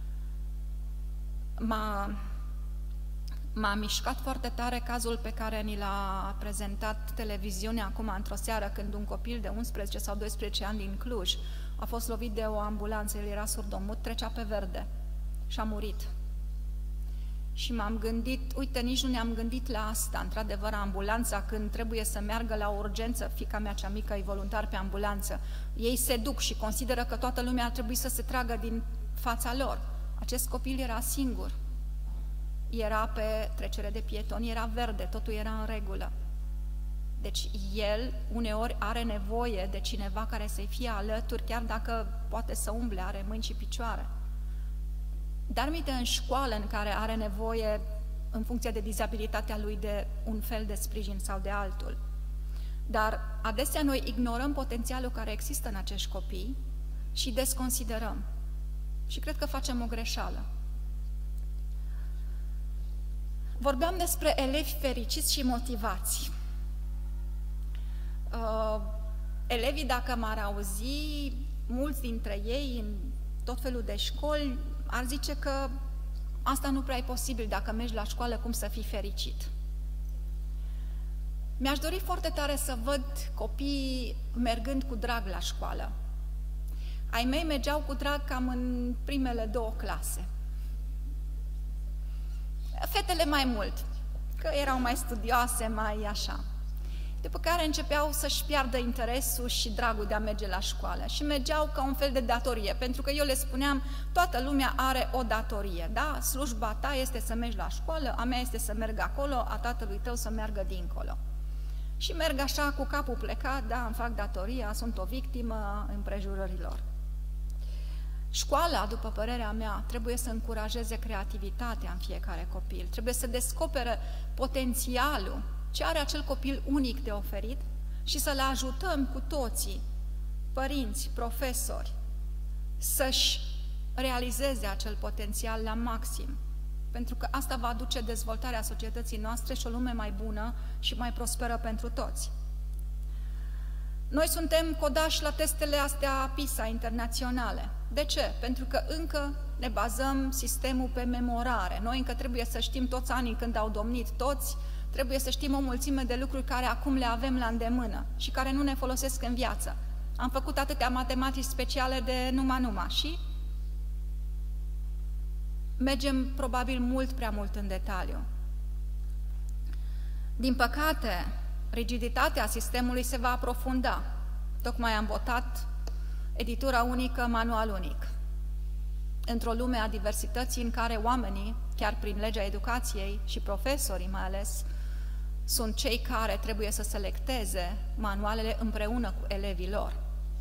M-a mișcat foarte tare cazul pe care ni l-a prezentat televiziunea acum într-o seară, când un copil de 11 sau 12 ani din Cluj a fost lovit de o ambulanță, el era surdomut, trecea pe verde și a murit. Și m-am gândit, uite, nici nu ne-am gândit la asta. Într-adevăr, ambulanța, când trebuie să meargă la urgență, fiica mea cea mică e voluntar pe ambulanță, ei se duc și consideră că toată lumea ar trebui să se tragă din fața lor. Acest copil era singur. Era pe trecere de pietoni, era verde, totul era în regulă. Deci el uneori are nevoie de cineva care să-i fie alături, chiar dacă poate să umble, are mâini și picioare. Dar minte în școală în care are nevoie, în funcție de dizabilitatea lui, de un fel de sprijin sau de altul. Dar adesea noi ignorăm potențialul care există în acești copii și desconsiderăm. Și cred că facem o greșeală. Vorbeam despre elevi fericiți și motivați. Elevii, dacă m-ar auzi, mulți dintre ei, în tot felul de școli, ar zice că asta nu prea e posibil, dacă mergi la școală, cum să fii fericit. Mi-aș dori foarte tare să văd copiii mergând cu drag la școală. Ai mei mergeau cu drag cam în primele 2 clase. Fetele mai mult, că erau mai studioase, mai așa. După care începeau să-și piardă interesul și dragul de a merge la școală și mergeau ca un fel de datorie, pentru că eu le spuneam, toată lumea are o datorie, da? Slujba ta este să mergi la școală, a mea este să merg acolo, a tatălui tău să meargă dincolo. Și merg așa cu capul plecat, da, îmi fac datoria, sunt o victimă împrejurărilor. Școala, după părerea mea, trebuie să încurajeze creativitatea în fiecare copil, trebuie să descopere potențialul, ce are acel copil unic de oferit și să-l ajutăm cu toții, părinți, profesori, să-și realizeze acel potențial la maxim, pentru că asta va aduce dezvoltarea societății noastre și o lume mai bună și mai prosperă pentru toți. Noi suntem codași la testele astea PISA internaționale. De ce? Pentru că încă ne bazăm sistemul pe memorare. Noi încă trebuie să știm toți anii când au domnit toți, trebuie să știm o mulțime de lucruri care acum le avem la îndemână și care nu ne folosesc în viață. Am făcut atâtea matematici speciale de numai și mergem probabil mult prea mult în detaliu. Din păcate, rigiditatea sistemului se va aprofunda. Tocmai am votat editura unică, manual unic. Într-o lume a diversității în care oamenii, chiar prin legea educației și profesorii mai ales, sunt cei care trebuie să selecteze manualele împreună cu elevii lor.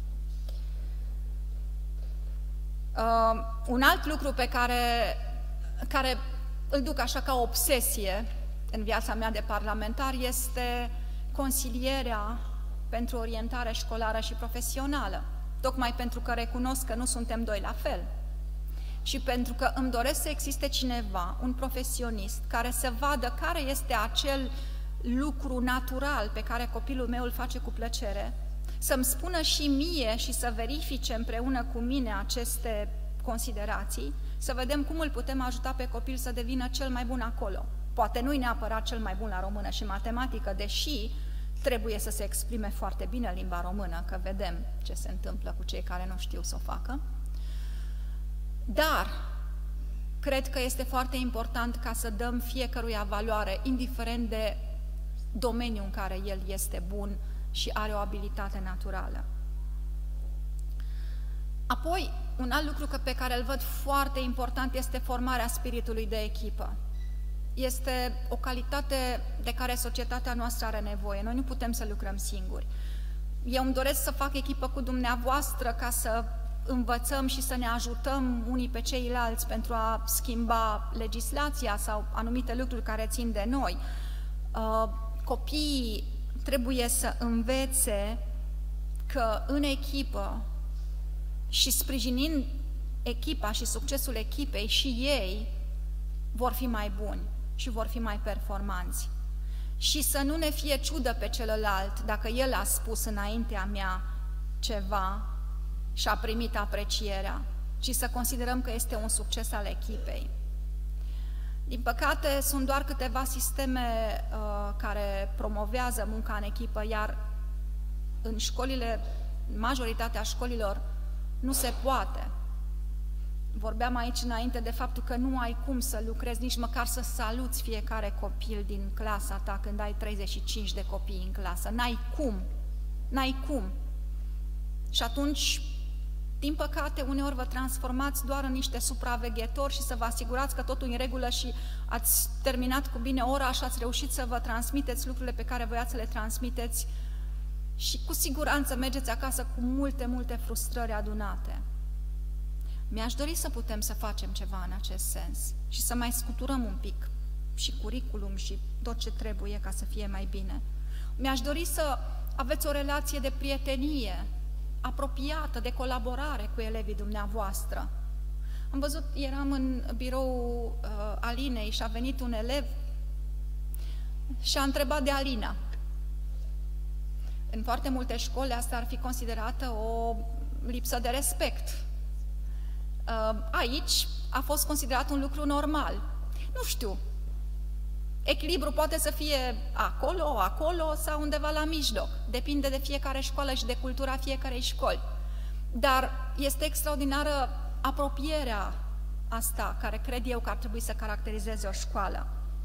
Un alt lucru pe care îl duc așa ca obsesie în viața mea de parlamentar este consilierea pentru orientare școlară și profesională, tocmai pentru că recunosc că nu suntem doi la fel și pentru că îmi doresc să existe cineva, un profesionist, care să vadă care este acel lucru natural pe care copilul meu îl face cu plăcere, să-mi spună și mie și să verifice împreună cu mine aceste considerații, să vedem cum îl putem ajuta pe copil să devină cel mai bun acolo. Poate nu-i neapărat cel mai bun la română și matematică, deși trebuie să se exprime foarte bine limba română, că vedem ce se întâmplă cu cei care nu știu să o facă. Dar cred că este foarte important ca să dăm fiecăruia valoare, indiferent de domeniul în care el este bun și are o abilitate naturală. Apoi, un alt lucru pe care îl văd foarte important este formarea spiritului de echipă. Este o calitate de care societatea noastră are nevoie. Noi nu putem să lucrăm singuri. Eu îmi doresc să fac echipă cu dumneavoastră ca să învățăm și să ne ajutăm unii pe ceilalți pentru a schimba legislația sau anumite lucruri care țin de noi. Copiii trebuie să învețe că în echipă și sprijinind echipa și succesul echipei și ei vor fi mai buni și vor fi mai performanți. Și să nu ne fie ciudă pe celălalt dacă el a spus înaintea mea ceva și a primit aprecierea, ci să considerăm că este un succes al echipei. Din păcate, sunt doar câteva sisteme care promovează munca în echipă, iar în școlile, majoritatea școlilor, nu se poate. Vorbeam aici înainte de faptul că nu ai cum să lucrezi, nici măcar să saluți fiecare copil din clasa ta când ai 35 de copii în clasă. N-ai cum. N-ai cum. Și atunci, din păcate, uneori vă transformați doar în niște supraveghetori și să vă asigurați că totul e în regulă și ați terminat cu bine ora și ați reușit să vă transmiteți lucrurile pe care voiați să le transmiteți și cu siguranță mergeți acasă cu multe, multe frustrări adunate. Mi-aș dori să putem să facem ceva în acest sens și să mai scuturăm un pic și curriculum și tot ce trebuie ca să fie mai bine. Mi-aș dori să aveți o relație de prietenie apropiată, de colaborare cu elevii dumneavoastră. Am văzut, eram în birou Alinei și a venit un elev și a întrebat de Alina. În foarte multe școli asta ar fi considerată o lipsă de respect. Aici a fost considerat un lucru normal. Nu știu, echilibru poate să fie acolo sau undeva la mijloc. Depinde de fiecare școală și de cultura fiecarei școli. Dar este extraordinară apropierea asta, care cred eu că ar trebui să caracterizeze o școală.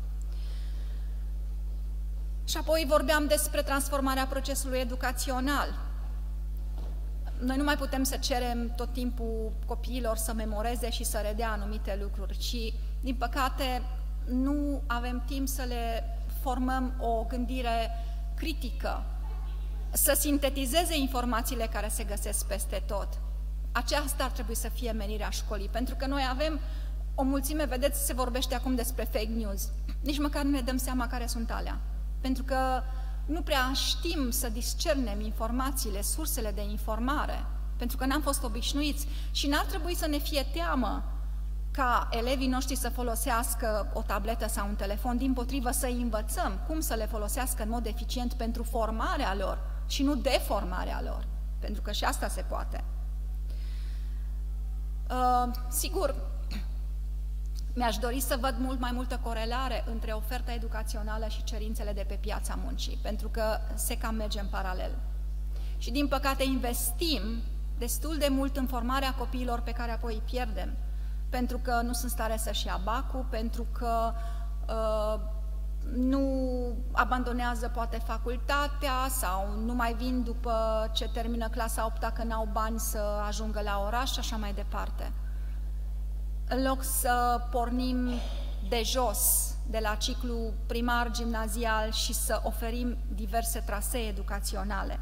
Și apoi vorbeam despre transformarea procesului educațional. Noi nu mai putem să cerem tot timpul copiilor să memoreze și să redea anumite lucruri, ci, din păcate, nu avem timp să le formăm o gândire critică, să sintetizeze informațiile care se găsesc peste tot. Aceasta ar trebui să fie menirea școlii, pentru că noi avem o mulțime, vedeți, se vorbește acum despre fake news. Nici măcar nu ne dăm seama care sunt alea, pentru că nu prea știm să discernem informațiile, sursele de informare, pentru că n-am fost obișnuiți și n-ar trebui să ne fie teamă ca elevii noștri să folosească o tabletă sau un telefon, dimpotrivă să îi învățăm cum să le folosească în mod eficient pentru formarea lor și nu deformarea lor, pentru că și asta se poate. Sigur, mi-aș dori să văd mult mai multă corelare între oferta educațională și cerințele de pe piața muncii, pentru că se cam merge în paralel. Și din păcate investim destul de mult în formarea copiilor pe care apoi îi pierdem, pentru că nu sunt stare să-și ia bacul, pentru că nu abandonează poate facultatea sau nu mai vin după ce termină clasa 8-a că n-au bani să ajungă la oraș și așa mai departe. În loc să pornim de jos, de la ciclu primar, gimnazial și să oferim diverse trasee educaționale.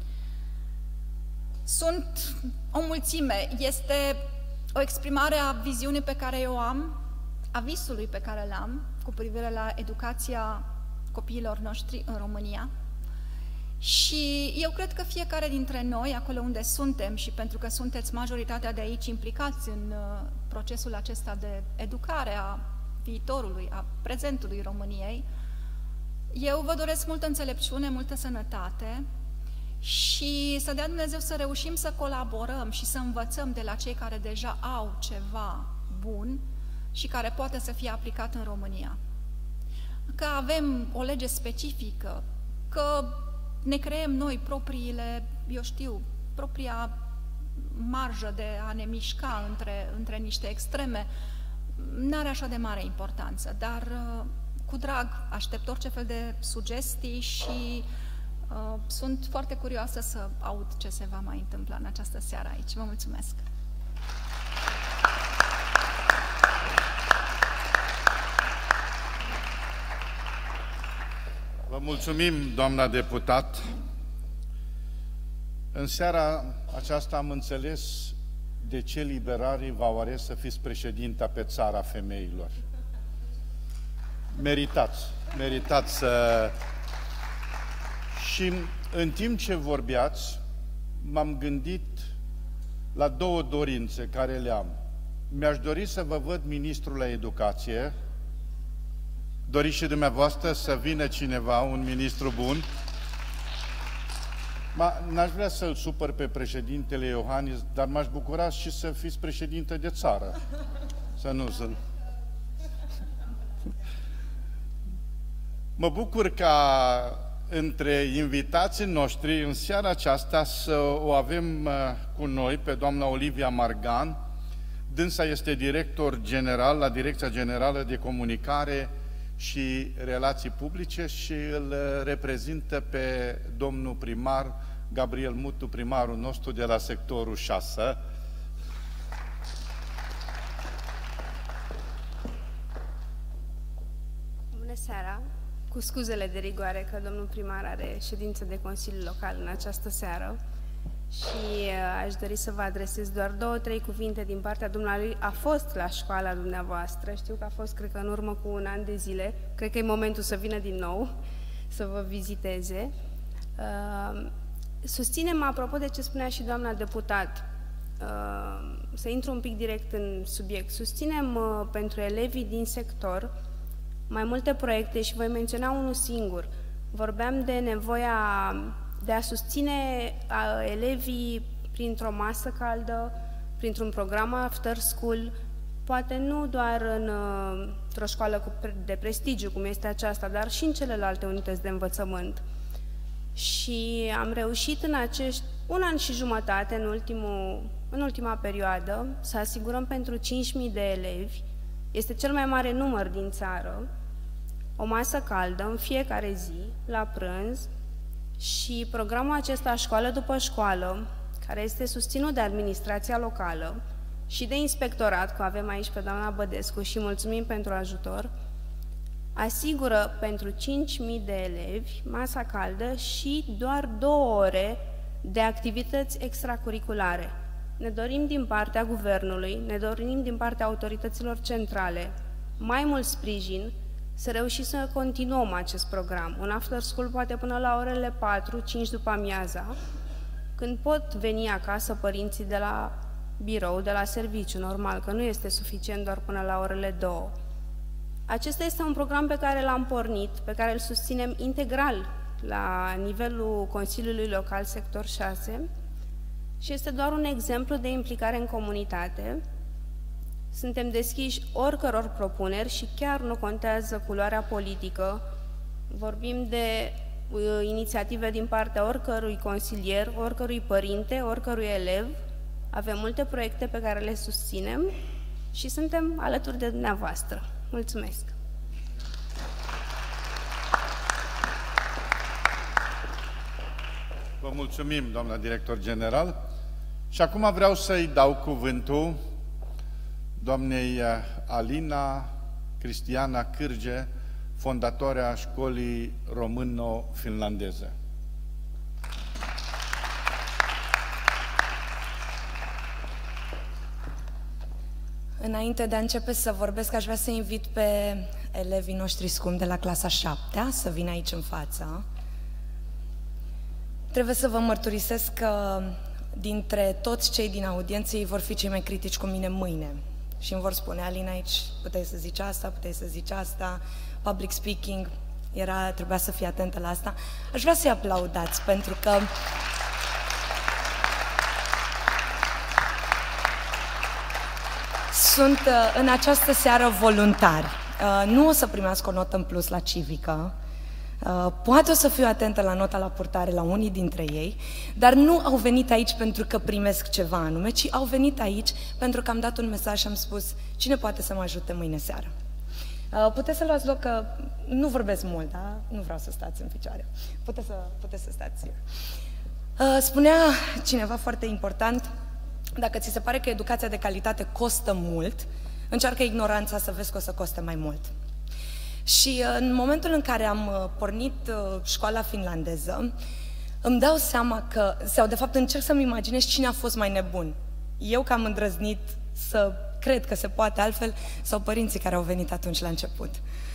Sunt o mulțime, este o exprimare a viziunii pe care eu am, a visului pe care l-am cu privire la educația copiilor noștri în România. Și eu cred că fiecare dintre noi, acolo unde suntem, și pentru că sunteți majoritatea de aici implicați în procesul acesta de educare a viitorului, a prezentului României, eu vă doresc multă înțelepciune, multă sănătate și să dea Dumnezeu să reușim să colaborăm și să învățăm de la cei care deja au ceva bun și care poate să fie aplicat în România. Că avem o lege specifică, că ne creăm noi propriile, eu știu, propria marjă de a ne mișca între niște extreme, n-are așa de mare importanță, dar cu drag aștept orice fel de sugestii și sunt foarte curioasă să aud ce se va mai întâmpla în această seară aici. Vă mulțumesc! Vă mulțumim, doamna deputat. În seara aceasta am înțeles de ce liberarii v-au ales să fiți președinta pe țara femeilor. Meritați să... Și în timp ce vorbeați, m-am gândit la două dorințe care le am. Mi-aș dori să vă văd ministrul la educație. Doriți și dumneavoastră să vină cineva, un ministru bun? N-aș vrea să-l supăr pe președintele Iohannis, dar m-aș bucura și să fiți președinte de țară. Să nu sunt. Mă bucur ca între invitații noștri în seara aceasta să o avem cu noi pe doamna Olivia Margan. Dânsa este director general la Direcția Generală de Comunicare și Relații Publice și îl reprezintă pe domnul primar Gabriel Mutu, primarul nostru de la sectorul 6. Bună seara! Cu scuzele de rigoare că domnul primar are ședință de Consiliu Local în această seară și aș dori să vă adresez doar 2-3 cuvinte din partea dumnealui. A fost la școala dumneavoastră, știu că a fost, cred că în urmă cu un an de zile, cred că e momentul să vină din nou, să vă viziteze. Susținem, apropo de ce spunea și doamna deputat, să intru un pic direct în subiect, susținem pentru elevii din sector mai multe proiecte și voi menționa unul singur. Vorbeam de nevoia de a susține elevii printr-o masă caldă, printr-un program after school, poate nu doar într-o școală de prestigiu, cum este aceasta, dar și în celelalte unități de învățământ. Și am reușit în acești 1 an și jumătate, în ultima perioadă, să asigurăm pentru 5.000 de elevi, este cel mai mare număr din țară, o masă caldă în fiecare zi, la prânz, și programul acesta școală după școală, care este susținut de administrația locală și de inspectorat, că avem aici pe doamna Bădescu și mulțumim pentru ajutor, asigură pentru 5.000 de elevi masa caldă și doar 2 ore de activități extracurriculare. Ne dorim din partea guvernului, ne dorim din partea autorităților centrale mai mult sprijin, să reușim să continuăm acest program. Un after school poate până la orele 4-5 după amiaza, când pot veni acasă părinții de la birou de la serviciu, normal, că nu este suficient doar până la orele 2. Acesta este un program pe care l-am pornit, pe care îl susținem integral la nivelul Consiliului Local Sector 6 și este doar un exemplu de implicare în comunitate. Suntem deschiși oricăror propuneri și chiar nu contează culoarea politică. Vorbim de inițiative din partea oricărui consilier, oricărui părinte, oricărui elev. Avem multe proiecte pe care le susținem și suntem alături de dumneavoastră. Mulțumesc! Vă mulțumim, doamna director general. Și acum vreau să-i dau cuvântul doamnei Alina Cristiana Cârge, fondatoarea școlii româno-finlandeze. Înainte de a începe să vorbesc, aș vrea să invit pe elevii noștri scumpi de la clasa 7-a să vină aici în față. Trebuie să vă mărturisesc că dintre toți cei din audiență ei vor fi cei mai critici cu mine mâine. Și îmi vor spune, Alina, aici puteai să zici asta, puteai să zici asta, public speaking, trebuia să fii atentă la asta. Aș vrea să-i aplaudați, pentru că sunt în această seară voluntari. Nu o să primească o notă în plus la civică, poate o să fiu atentă la nota la purtare la unii dintre ei, dar nu au venit aici pentru că primesc ceva anume, ci au venit aici pentru că am dat un mesaj și am spus cine poate să mă ajute mâine seară. Puteți să luați loc, că nu vorbesc mult, da? Nu vreau să stați în picioare. Puteți să stați. Spunea cineva foarte important, dacă ți se pare că educația de calitate costă mult, încearcă ignoranța să vezi că o să coste mai mult. Și în momentul în care am pornit școala finlandeză, îmi dau seama că, sau de fapt încerc să-mi imaginez cine a fost mai nebun. Eu că am îndrăznit să cred că se poate altfel, sau părinții care au venit atunci la început.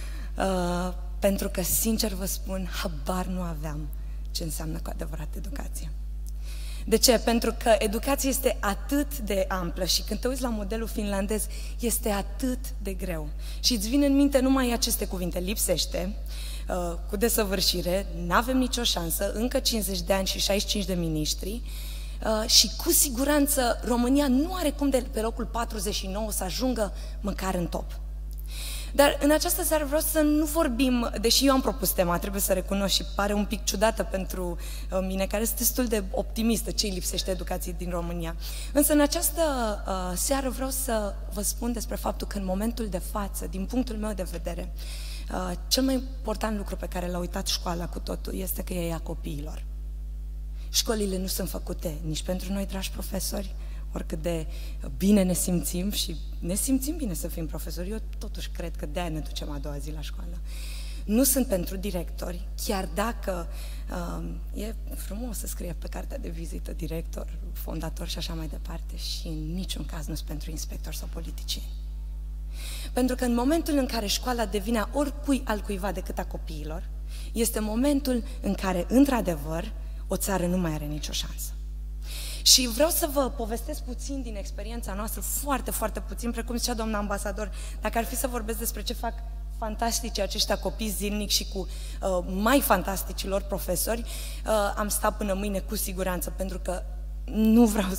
Pentru că, sincer vă spun, habar nu aveam ce înseamnă cu adevărat educație. De ce? Pentru că educația este atât de amplă și când te uiți la modelul finlandez, este atât de greu. Și îți vin în minte numai aceste cuvinte: lipsește, cu desăvârșire, n-avem nicio șansă, încă 50 de ani și 65 de miniștri, și cu siguranță România nu are cum de pe locul 49 să ajungă măcar în top. Dar în această seară vreau să nu vorbim, deși eu am propus tema, trebuie să recunosc și pare un pic ciudată pentru mine, care sunt destul de optimistă ce îi lipsește educației din România. Însă în această seară vreau să vă spun despre faptul că în momentul de față, din punctul meu de vedere, cel mai important lucru pe care l-a uitat școala cu totul este că e ea copiilor. Școlile nu sunt făcute nici pentru noi, dragi profesori, oricât de bine ne simțim și ne simțim bine să fim profesori. Eu totuși cred că de-aia ne ducem a doua zi la școală. Nu sunt pentru directori, chiar dacă e frumos să scrie pe cartea de vizită director, fondator și așa mai departe, și în niciun caz nu sunt pentru inspectori sau politicieni. Pentru că în momentul în care școala devine a oricui altcuiva decât a copiilor, este momentul în care, într-adevăr, o țară nu mai are nicio șansă. Și vreau să vă povestesc puțin din experiența noastră, foarte, foarte puțin, precum zicea doamna ambasador, dacă ar fi să vorbesc despre ce fac fantastici aceștia copii zilnic și cu mai fantasticilor profesori, am stat până mâine cu siguranță, pentru că nu vreau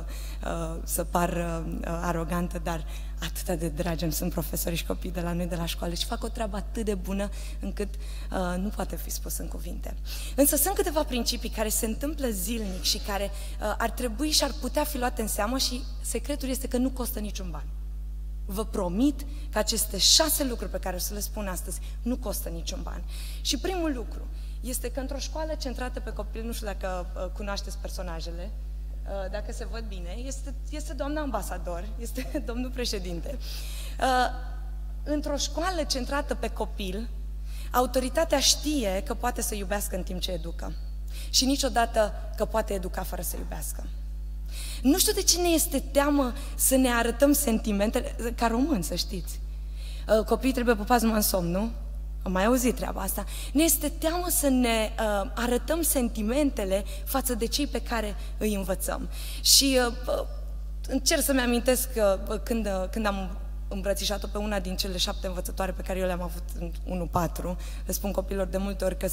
să par arogantă, dar atât de dragi îmi sunt profesorii și copiii de la noi de la școală și fac o treabă atât de bună încât nu poate fi spus în cuvinte. Însă sunt câteva principii care se întâmplă zilnic și care ar trebui și ar putea fi luate în seamă și secretul este că nu costă niciun ban. Vă promit că aceste 6 lucruri pe care o să le spun astăzi nu costă niciun ban. Și primul lucru este că într-o școală centrată pe copil, nu știu dacă cunoașteți personajele, dacă se văd bine, este doamna ambasador, este domnul președinte. Într-o școală centrată pe copil, autoritatea știe că poate să iubească în timp ce educă și niciodată că poate educa fără să iubească. Nu știu de ce ne este teamă să ne arătăm sentimentele, ca români, să știți. Copiii trebuie pupați numai în somn, nu? Am mai auzit treaba asta. Ne este teamă să ne arătăm sentimentele față de cei pe care îi învățăm. Și încerc să-mi amintesc că când am îmbrățișat-o pe una din cele 7 învățătoare pe care eu le-am avut în 1-4. Le spun copilor de multe ori că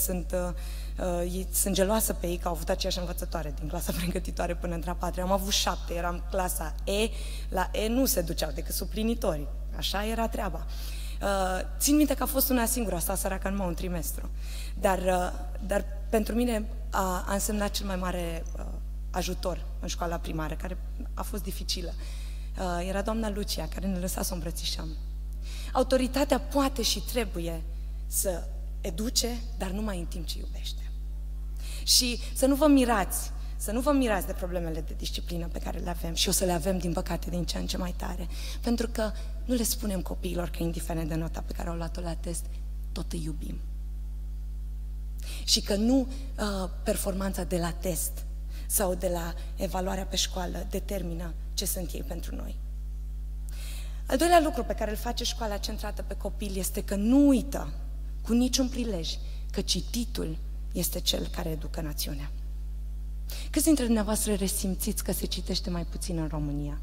sunt geloasă pe ei că au avut aceeași învățătoare din clasa pregătitoare până între a 4-a. Am avut 7, eram clasa E, la E nu se duceau decât suplinitorii, așa era treaba. Țin minte că a fost una singură, asta săraca numai un trimestru, dar pentru mine a însemnat cel mai mare ajutor în școala primară, care a fost dificilă. Era doamna Lucia, care ne lăsa să o îmbrățișăm. Autoritatea poate și trebuie să educe, dar numai în timp ce iubește. Și să nu vă mirați de problemele de disciplină pe care le avem și o să le avem, din păcate, din ce în ce mai tare. Pentru că nu le spunem copiilor că, indiferent de nota pe care au luat-o la test, tot îi iubim. Și că nu performanța de la test sau de la evaluarea pe școală determină ce sunt ei pentru noi. Al doilea lucru pe care îl face școala centrată pe copil este că nu uită cu niciun prilej că cititul este cel care educă națiunea. Câți dintre dumneavoastră resimțiți că se citește mai puțin în România?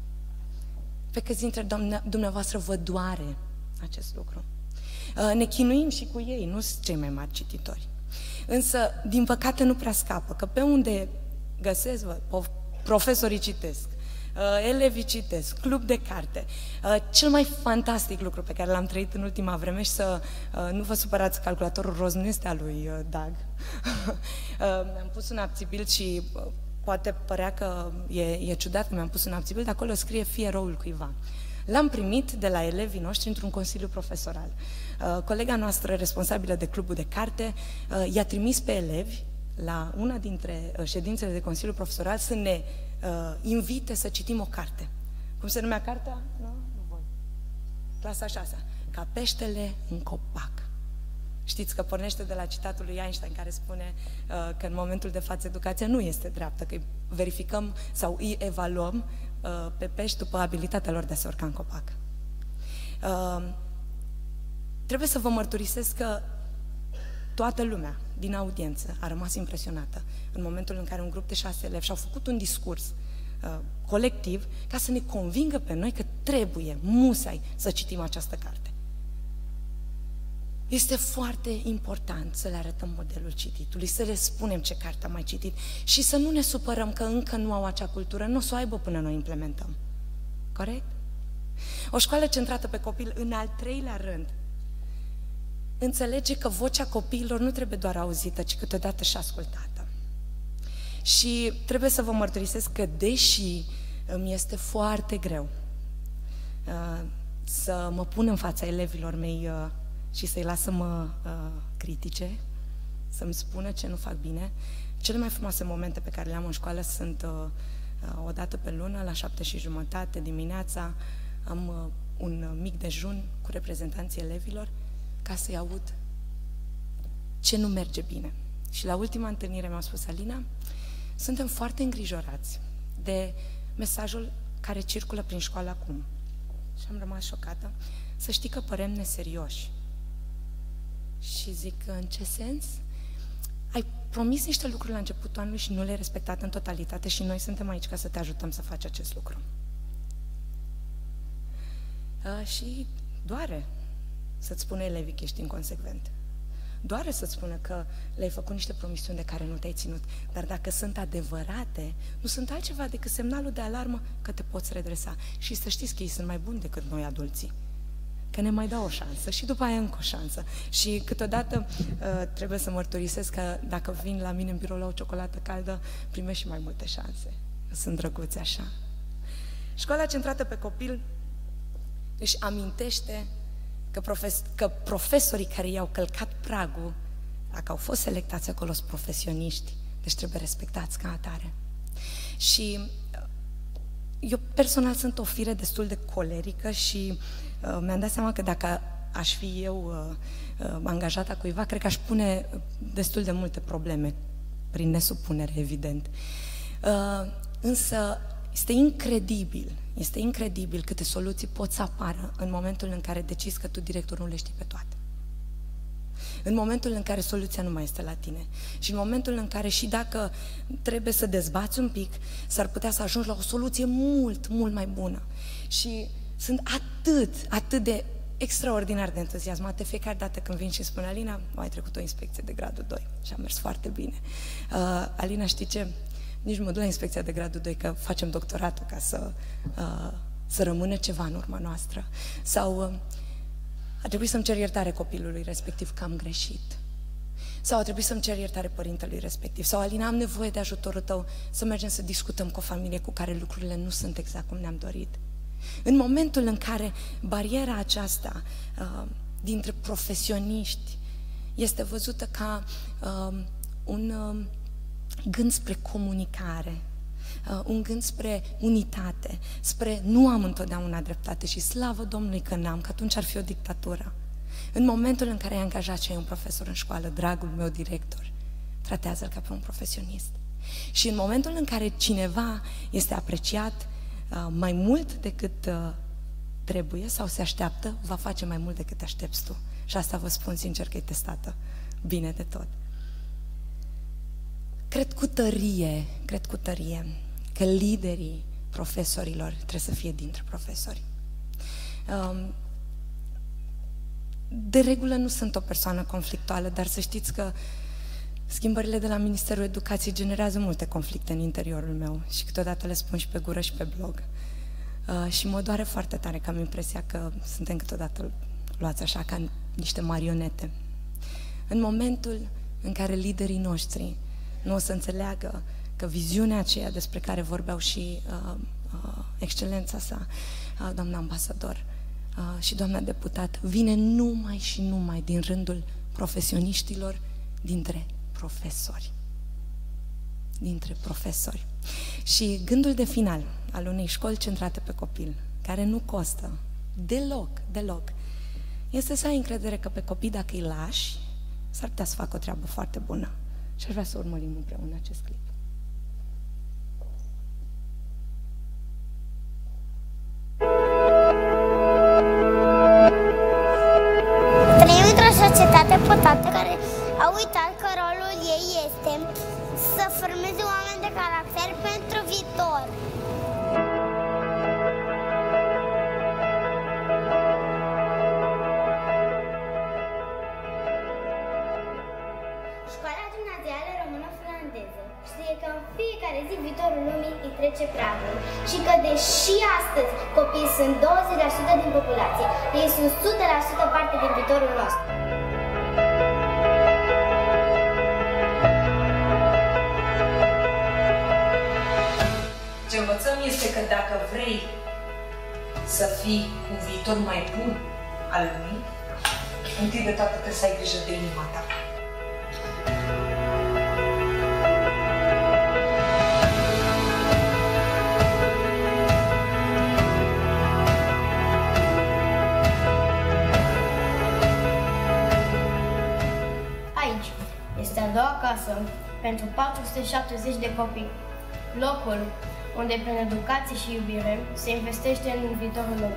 Pe câți dintre dumneavoastră vă doare acest lucru? Ne chinuim și cu ei, nu sunt cei mai mari cititori. Însă, din păcate, nu prea scapă, că pe unde găsesc, profesorii citesc, elevii citesc, club de carte. Cel mai fantastic lucru pe care l-am trăit în ultima vreme, și să nu vă supărați, calculatorul roz nu este al lui Dag. Mi-am pus un abțibil și poate părea că e ciudat că mi-am pus un abțibil, dar acolo scrie fie eroul cuiva. L-am primit de la elevii noștri într-un consiliu profesoral. Colega noastră responsabilă de clubul de carte i-a trimis pe elevi la una dintre ședințele de consiliu profesoral să ne invite să citim o carte. Cum se numea cartea? Nu voi. Clasa 6. Ca peștele în copac. Știți că pornește de la citatul lui Einstein, care spune că în momentul de față educația nu este dreaptă, că îi verificăm sau îi evaluăm pe pești după abilitatea lor de a se urca în copac. Trebuie să vă mărturisesc că toată lumea din audiență a rămas impresionată în momentul în care un grup de 6 elevi și-au făcut un discurs colectiv ca să ne convingă pe noi că trebuie, musai, să citim această carte. Este foarte important să le arătăm modelul cititului, să le spunem ce carte am mai citit și să nu ne supărăm că încă nu au acea cultură, nu o să o aibă până noi implementăm. Corect? O școală centrată pe copil, în al 3-lea rând, înțelege că vocea copiilor nu trebuie doar auzită, ci câteodată și ascultată. Și trebuie să vă mărturisesc că, deși îmi este foarte greu să mă pun în fața elevilor mei și să-i las să mă critique, să-mi spună ce nu fac bine, cele mai frumoase momente pe care le am în școală sunt o dată pe lună, la 7:30 dimineața, am un mic dejun cu reprezentanții elevilor, ca să-i aud ce nu merge bine. Și la ultima întâlnire mi-au spus: Alina, suntem foarte îngrijorați de mesajul care circulă prin școală acum. Și am rămas șocată. Să știi că părem neserioși. Și zic: în ce sens? Ai promis niște lucruri la începutul anului și nu le-ai respectat în totalitate și noi suntem aici ca să te ajutăm să faci acest lucru. Și doare să-ți spună elevii că ești inconsecvent. Doare să-ți spună că le-ai făcut niște promisiuni de care nu te-ai ținut, dar dacă sunt adevărate, nu sunt altceva decât semnalul de alarmă că te poți redresa. Și să știți că ei sunt mai buni decât noi adulții, că ne mai dau o șansă și după aia încă o șansă. Și câteodată trebuie să mărturisesc că dacă vin la mine în birou la o ciocolată caldă, primești și mai multe șanse. Sunt drăguți așa. Școala centrată pe copil își amintește că profesorii care i-au călcat pragul, dacă au fost selectați acolo, sunt profesioniști, deci trebuie respectați ca atare. Și eu personal sunt o fire destul de colerică și mi-am dat seama că dacă aș fi eu angajata cuiva, cred că aș pune destul de multe probleme, prin nesupunere, evident. Însă este incredibil câte soluții pot să apară în momentul în care decizi că tu, director, nu le știi pe toate. în momentul în care soluția nu mai este la tine și în momentul în care și dacă trebuie să dezbați un pic, s-ar putea să ajungi la o soluție mult, mult mai bună. Și sunt atât de extraordinar de entuziasmată fiecare dată când vin și spun: Alina, mai ai trecut o inspecție de gradul 2 și a mers foarte bine. Alina, știi ce? Nici mă duc la inspecția de gradul 2 că facem doctoratul ca să rămână ceva în urma noastră. Sau a trebuit să-mi cer iertare copilului respectiv că am greșit. Sau a trebuit să-mi cer iertare părintelui respectiv. Sau: Alina, am nevoie de ajutorul tău să mergem să discutăm cu o familie cu care lucrurile nu sunt exact cum ne-am dorit. În momentul în care bariera aceasta dintre profesioniști este văzută ca un gând spre comunicare, un gând spre unitate, spre nu am întotdeauna dreptate și slavă Domnului că n-am, că atunci ar fi o dictatură. În momentul în care ai angajat și ai un profesor în școală, dragul meu director, tratează-l ca pe un profesionist. Și în momentul în care cineva este apreciat mai mult decât trebuie sau se așteaptă, va face mai mult decât aștepți tu. Și asta vă spun sincer că e testată bine de tot. Cred cu tărie că liderii profesorilor trebuie să fie dintre profesori. De regulă nu sunt o persoană conflictuală, dar să știți că schimbările de la Ministerul Educației generează multe conflicte în interiorul meu și câteodată le spun și pe gură și pe blog. Și mă doare foarte tare că am impresia că suntem câteodată luați așa ca niște marionete. În momentul în care liderii noștri nu o să înțeleagă că viziunea aceea despre care vorbeau și excelența sa, doamna ambasador și doamna deputat, vine numai și numai din rândul profesioniștilor dintre profesori. Și gândul de final al unei școli centrate pe copil, care nu costă deloc, este să ai încredere că pe copii, dacă îi lași, s-ar putea să facă o treabă foarte bună. Și aș vrea să urmărim împreună acest clip. Trăim într-o societate potată care a uitat că rolul ei este să formeze oameni de caracter pentru viitor. Școala Gimnazială Română-Finlandeză știe că în fiecare zi viitorul lumii îi trece pragul și că deși astăzi copiii sunt 20% din populație, ei sunt 100% parte din viitorul nostru. Ce învățăm este că dacă vrei să fii un viitor mai bun al lumii, întâi de toate trebuie să ai grijă de inima ta. Aici este a doua casă pentru 470 de copii. Locul unde prin educație și iubire se investește în viitorul lor.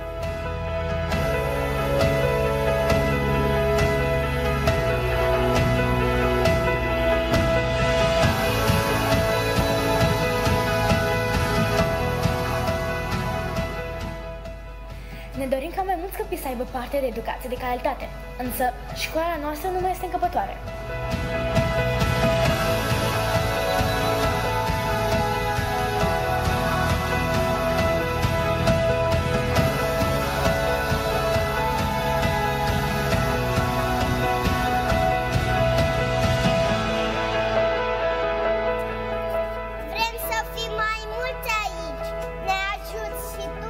Ne dorim ca mai mulți copii să aibă parte de educație de calitate, însă școala noastră nu mai este încăpătoare. Vrem să fim mai mulți aici. Ne ajuți și tu?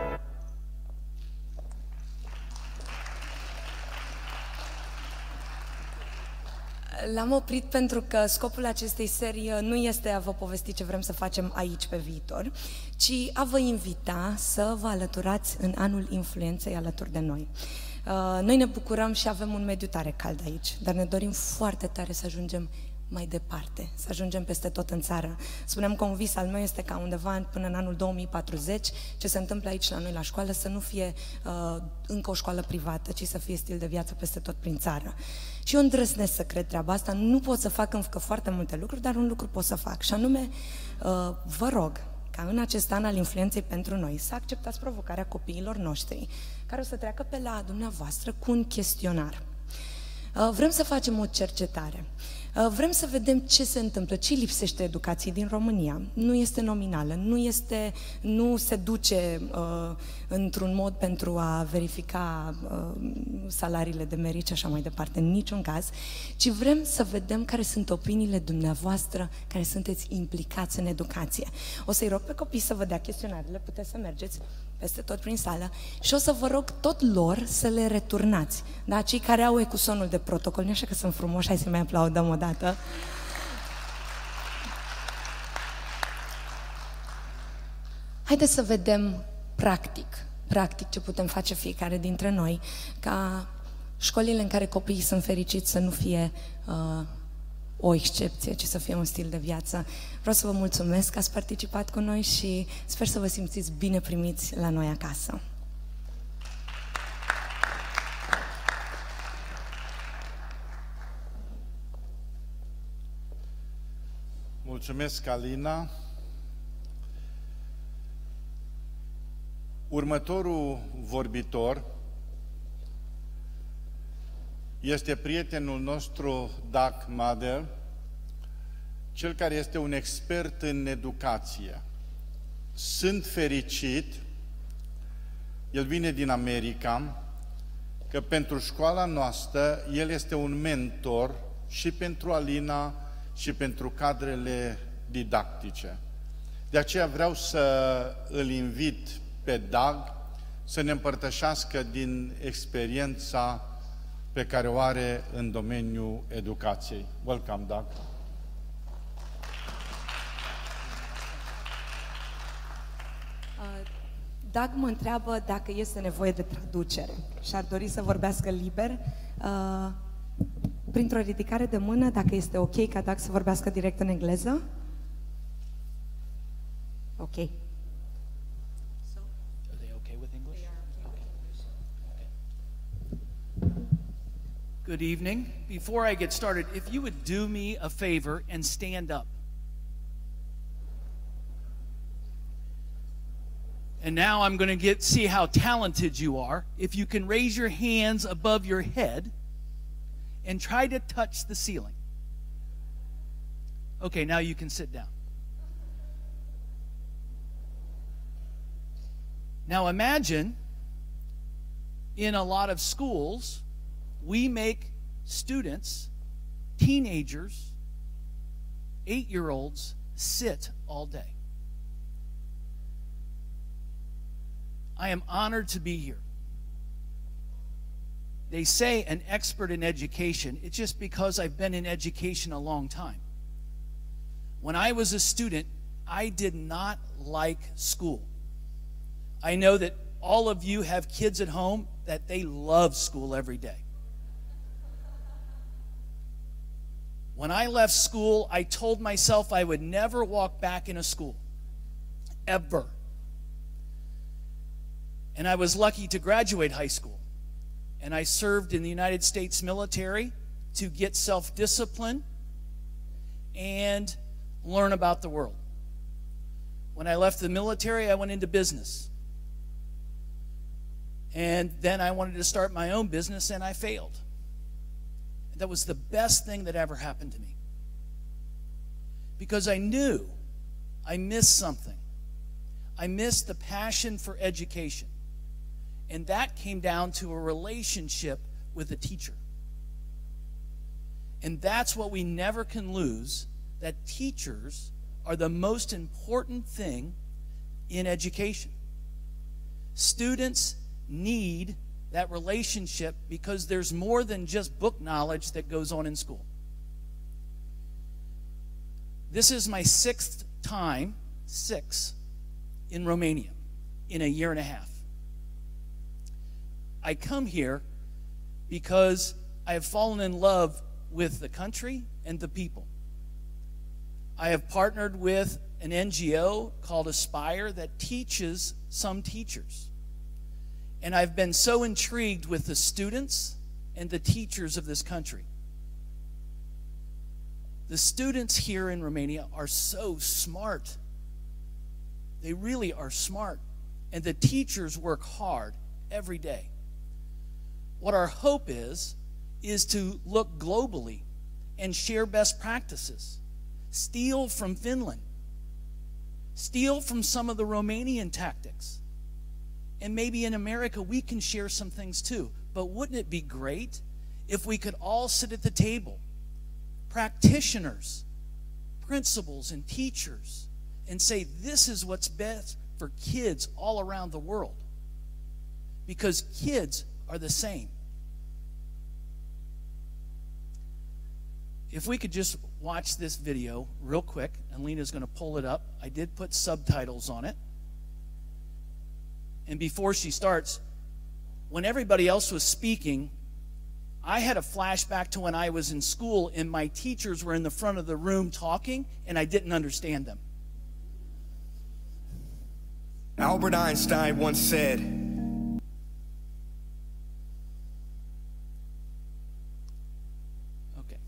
L-am oprit pentru că scopul acestei serii nu este a vă povesti ce vrem să facem aici pe viitor, ci a vă invita să vă alăturați în anul influenței alături de noi. Noi ne bucurăm și avem un mediu tare cald aici, dar ne dorim foarte tare să ajungem mai departe, să ajungem peste tot în țară. Spuneam că un vis al meu este ca undeva până în anul 2040, ce se întâmplă aici la noi la școală, să nu fie încă o școală privată, ci să fie stil de viață peste tot prin țară. Și eu îndrăznesc să cred treaba asta, nu pot să fac încă foarte multe lucruri, dar un lucru pot să fac, și anume, vă rog ca în acest an al influenței pentru noi să acceptați provocarea copiilor noștri, care o să treacă pe la dumneavoastră cu un chestionar. Vrem să facem o cercetare. Vrem să vedem ce se întâmplă, ce lipsește educației din România. Nu este nominală, nu se duce într-un mod pentru a verifica salariile de merit și așa mai departe, în niciun caz, ci vrem să vedem care sunt opiniile dumneavoastră, care sunteți implicați în educație. O să-i rog pe copii să vă dea chestionarele, puteți să mergeți peste tot prin sală și o să vă rog tot lor să le returnați. Da? Cei care au ecusonul de protocol, nu așa că sunt frumoși, hai să mai aplaudăm o dată. Haideți să vedem practic ce putem face fiecare dintre noi, ca școlile în care copiii sunt fericiți să nu fie o excepție, ci să fie un stil de viață. Vreau să vă mulțumesc că ați participat cu noi și sper să vă simțiți bine primiți la noi acasă. Mulțumesc, Alina. Următorul vorbitor este prietenul nostru, Doug Mather, cel care este un expert în educație. Sunt fericit, el vine din America, că pentru școala noastră el este un mentor și pentru Alina și pentru cadrele didactice. De aceea vreau să îl invit pe Doug să ne împărtășească din experiența pe care o are în domeniul educației. Welcome, Doug. Doug mă întreabă dacă este nevoie de traducere și ar dori să vorbească liber. Printr-o ridicare de mână, dacă este ok ca Doug să vorbească direct în engleză? Ok. Good evening. Before I get started, if you would do me a favor and stand up. And now I'm going to see how talented you are. If you can raise your hands above your head and try to touch the ceiling. Okay, now you can sit down. Now imagine in a lot of schools, we make students, teenagers, 8-year-olds, sit all day. I am honored to be here. They say an expert in education. It's just because I've been in education a long time. When I was a student, I did not like school. I know that all of you have kids at home that they love school every day. When I left school, I told myself I would never walk back in a school, ever. And I was lucky to graduate high school. And I served in the United States military to get self-discipline and learn about the world. When I left the military, I went into business. And then I wanted to start my own business, and I failed. That was the best thing that ever happened to me. Because I knew I missed something. I missed the passion for education. And that came down to a relationship with a teacher. And that's what we never can lose, that teachers are the most important thing in education. Students need that relationship because there's more than just book knowledge that goes on in school. This is my sixth time, in Romania in a year and a half. I come here because I have fallen in love with the country and the people. I have partnered with an NGO called Aspire that teaches some teachers. And I've been so intrigued with the students and the teachers of this country. The students here in Romania are so smart. They really are smart. And the teachers work hard every day. What our hope is to look globally and share best practices. Steal from Finland. Steal from some of the Romanian tactics. And maybe in America we can share some things too. But wouldn't it be great if we could all sit at the table, practitioners, principals, and teachers, and say this is what's best for kids all around the world? Because kids are the same. If we could just watch this video real quick, and Lena's going to pull it up. I did put subtitles on it. And before she starts, when everybody else was speaking, I had a flashback to when I was in school and my teachers were in the front of the room talking and I didn't understand them. Albert Einstein once said, okay.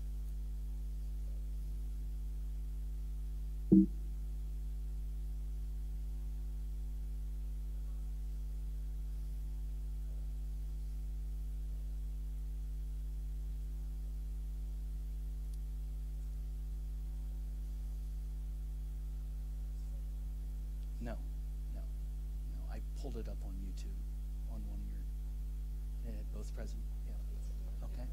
No, I pulled it up on YouTube on one of your, both present. Yeah. Okay.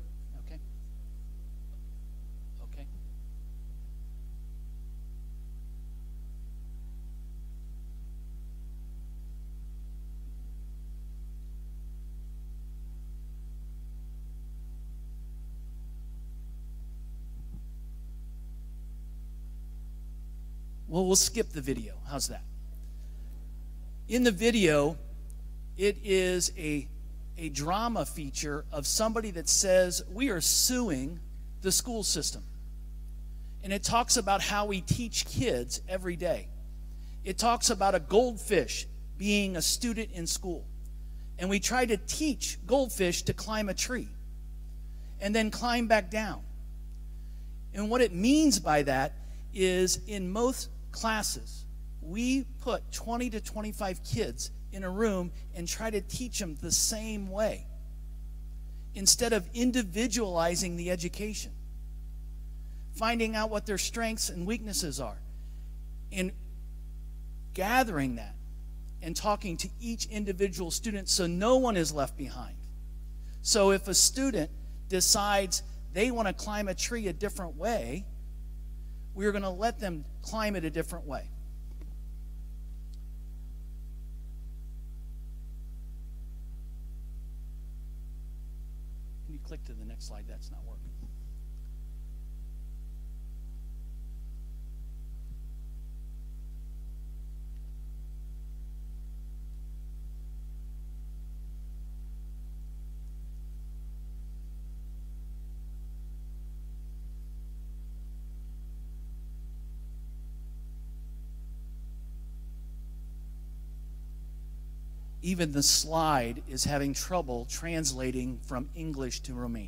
Well, we'll skip the video. How's that? In the video, it is a drama feature of somebody that says, we are suing the school system. And it talks about how we teach kids every day. It talks about a goldfish being a student in school. And we try to teach goldfish to climb a tree and then climb back down. And what it means by that is in most classes, we put 20 to 25 kids in a room and try to teach them the same way instead of individualizing the education, finding out what their strengths and weaknesses are, and gathering that and talking to each individual student so no one is left behind. So if a student decides they want to climb a tree a different way, we're going to let them climb it a different way. Can you click to the next slide? That's not working. Even the slide is having trouble translating from English to Romanian.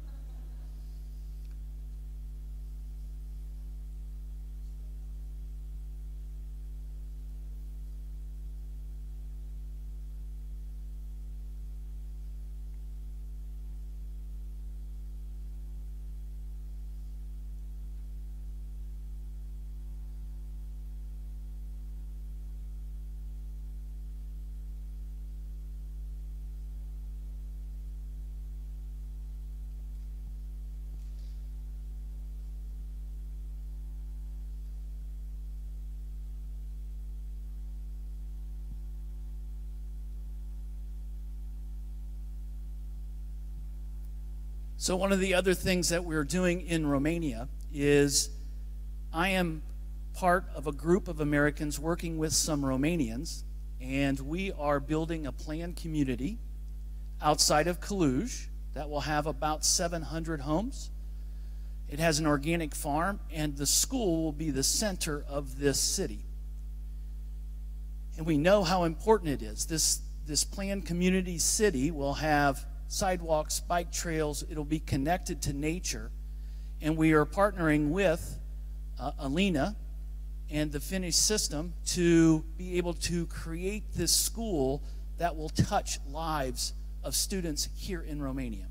So one of the other things that we're doing in Romania is I am part of a group of Americans working with some Romanians, and we are building a planned community outside of Cluj that will have about 700 homes. It has an organic farm, and the school will be the center of this city. And we know how important it is. This planned community city will have sidewalks, bike trails. It'll be connected to nature, And we are partnering with Alina and the Finnish system to be able to create this school that will touch lives of students here in Romania.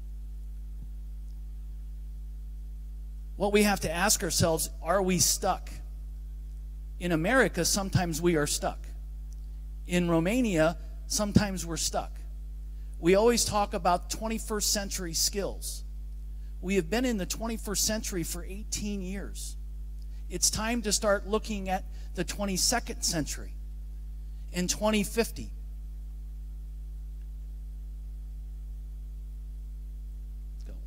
What we have to ask ourselves, are we stuck? In America, sometimes we are stuck. In Romania, sometimes we're stuck. We always talk about 21st century skills. We have been in the 21st century for 18 years. It's time to start looking at the 22nd century in 2050. Let's go.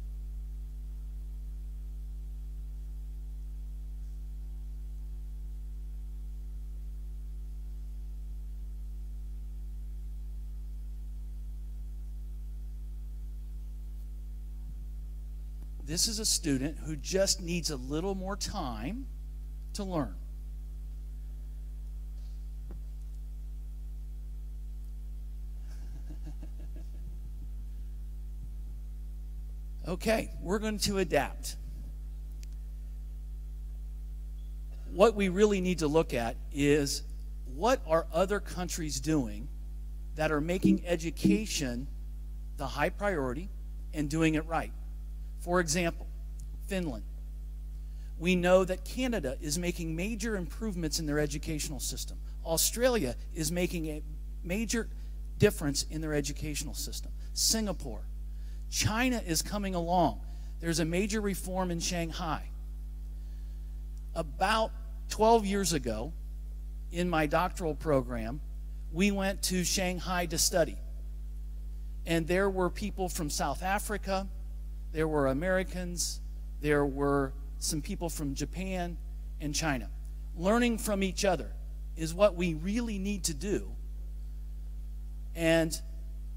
This is a student who just needs a little more time to learn. Okay, we're going to adapt. What we really need to look at is, what are other countries doing that are making education the high priority and doing it right? For example, Finland. We know that Canada is making major improvements in their educational system. Australia is making a major difference in their educational system. Singapore. China is coming along. There's a major reform in Shanghai. About 12 years ago, in my doctoral program, we went to Shanghai to study. And there were people from South Africa, there were Americans, there were some people from Japan and China. Learning from each other is what we really need to do. And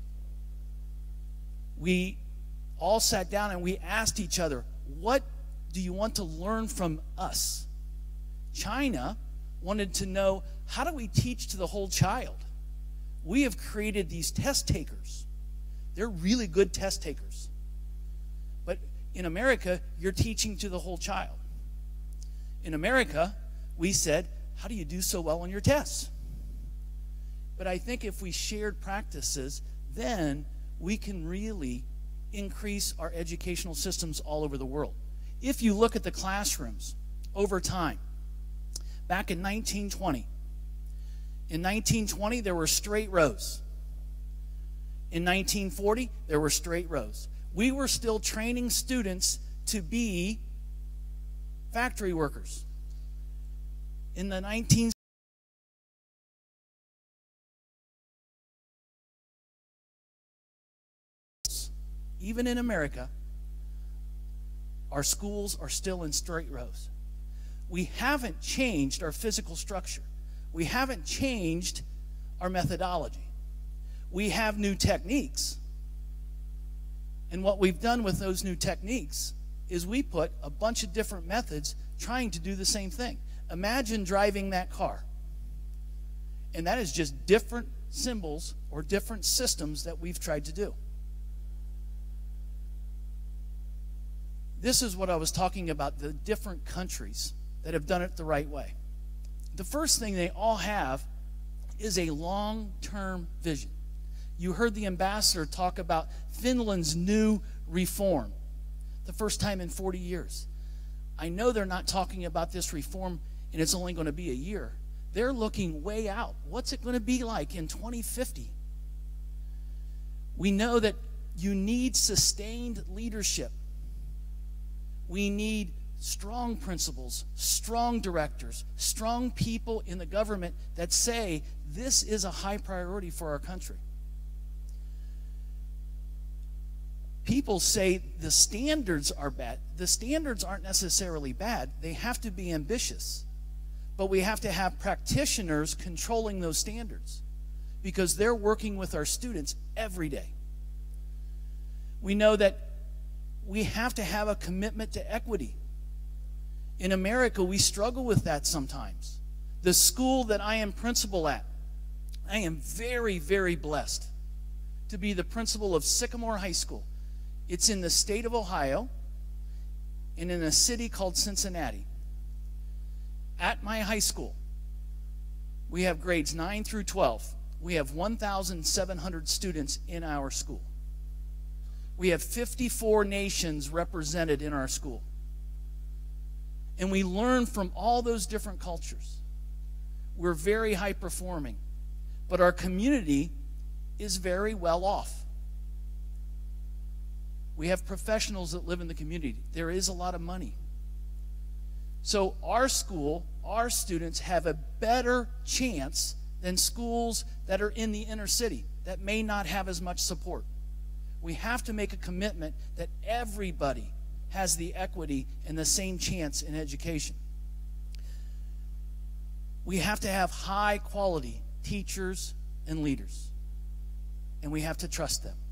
we all sat down and we asked each other, what do you want to learn from us? China wanted to know, how do we teach to the whole child? We have created these test takers. They're really good test takers. But in America, you're teaching to the whole child. In America, we said, how do you do so well on your tests? But I think if we shared practices, then we can really increase our educational systems all over the world. If you look at the classrooms over time, back in 1920, there were straight rows. In 1940, there were straight rows. We were still training students to be factory workers. In the 1960s, even in America, our schools are still in straight rows. We haven't changed our physical structure. We haven't changed our methodology. We have new techniques. And what we've done with those new techniques is we put a bunch of different methods trying to do the same thing. Imagine driving that car. And that is just different symbols or different systems that we've tried to do. This is what I was talking about, the different countries that have done it the right way. The first thing they all have is a long-term vision. You heard the ambassador talk about Finland's new reform, the first time in 40 years. I know they're not talking about this reform and it's only going to be a year. They're looking way out. What's it going to be like in 2050? We know that you need sustained leadership. We need strong principals, strong directors, strong people in the government that say this is a high priority for our country. People say the standards are bad. The standards aren't necessarily bad. They have to be ambitious. But we have to have practitioners controlling those standards because they're working with our students every day. We know that we have to have a commitment to equity. In America, we struggle with that sometimes. The school that I am principal at, I am very, very blessed to be the principal of Sycamore High School. It's in the state of Ohio. and in a city called Cincinnati, at my high school, we have grades 9 through 12. We have 1,700 students in our school. We have 54 nations represented in our school. And we learn from all those different cultures. We're very high performing, but our community is very well off. We have professionals that live in the community. There is a lot of money. So our school, our students have a better chance than schools that are in the inner city that may not have as much support. We have to make a commitment that everybody has the equity and the same chance in education. We have to have high quality teachers and leaders, and we have to trust them.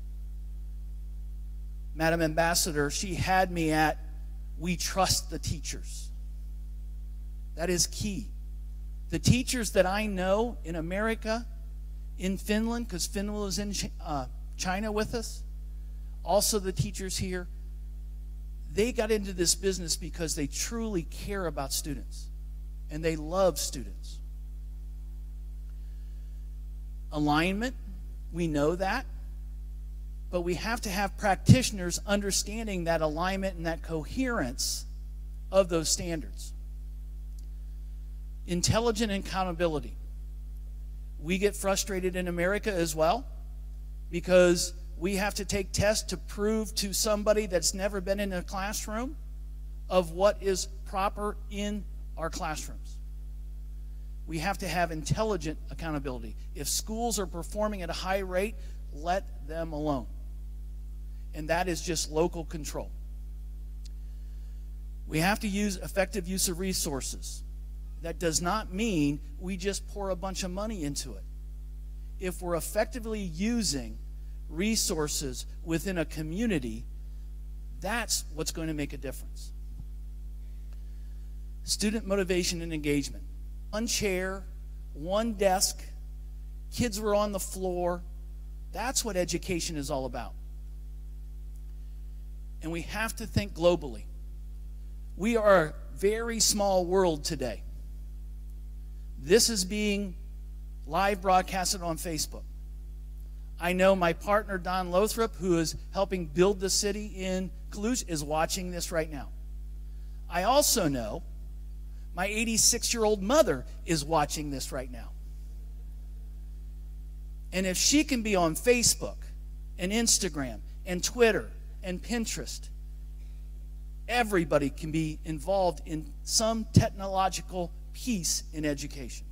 Madam Ambassador, she had me at, we trust the teachers. That is key. The teachers that I know in America, in Finland, because Finland was in China with us, also the teachers here, they got into this business because they truly care about students, and they love students. Alignment, we know that, but we have to have practitioners understanding that alignment and that coherence of those standards. Intelligent accountability. We get frustrated in America as well because we have to take tests to prove to somebody that's never been in a classroom of what is proper in our classrooms. We have to have intelligent accountability. If schools are performing at a high rate, let them alone. And that is just local control. We have to use effective use of resources. That does not mean we just pour a bunch of money into it. If we're effectively using resources within a community, that's what's going to make a difference. Student motivation and engagement. One chair, one desk, kids were on the floor. That's what education is all about. And we have to think globally. We are a very small world today. This is being live broadcasted on Facebook. I know my partner, Don Lothrop, who is helping build the city in Cluj, is watching this right now. I also know my 86-year-old mother is watching this right now. And if she can be on Facebook and Instagram and Twitter and Pinterest, everybody can be involved in some technological piece in education.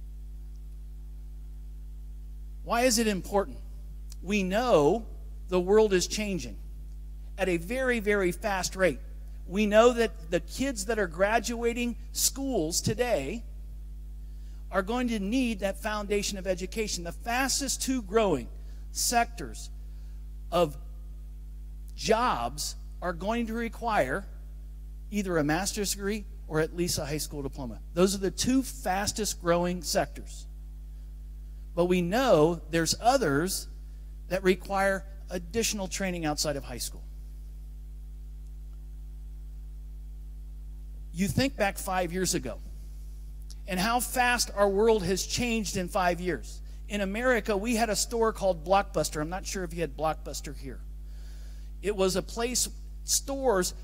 Why is it important? We know the world is changing at a very, very fast rate. We know that the kids that are graduating schools today are going to need that foundation of education. The fastest two growing sectors of jobs are going to require either a master's degree or at least a high school diploma. Those are the two fastest growing sectors. But we know there's others that require additional training outside of high school. You think back 5 years ago and how fast our world has changed in 5 years. In America, we had a store called Blockbuster. I'm not sure if you had Blockbuster here. It was a place, stores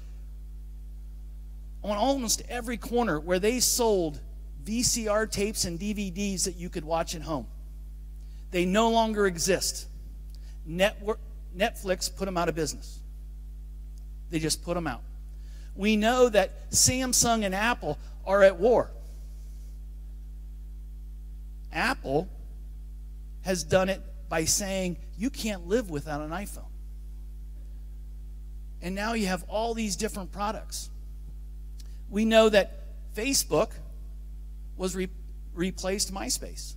on almost every corner where they sold VCR tapes and DVDs that you could watch at home. They no longer exist. Netflix put them out of business. They just put them out. We know that Samsung and Apple are at war. Apple has done it by saying you can't live without an iPhone. And now you have all these different products. We know that Facebook was replaced MySpace.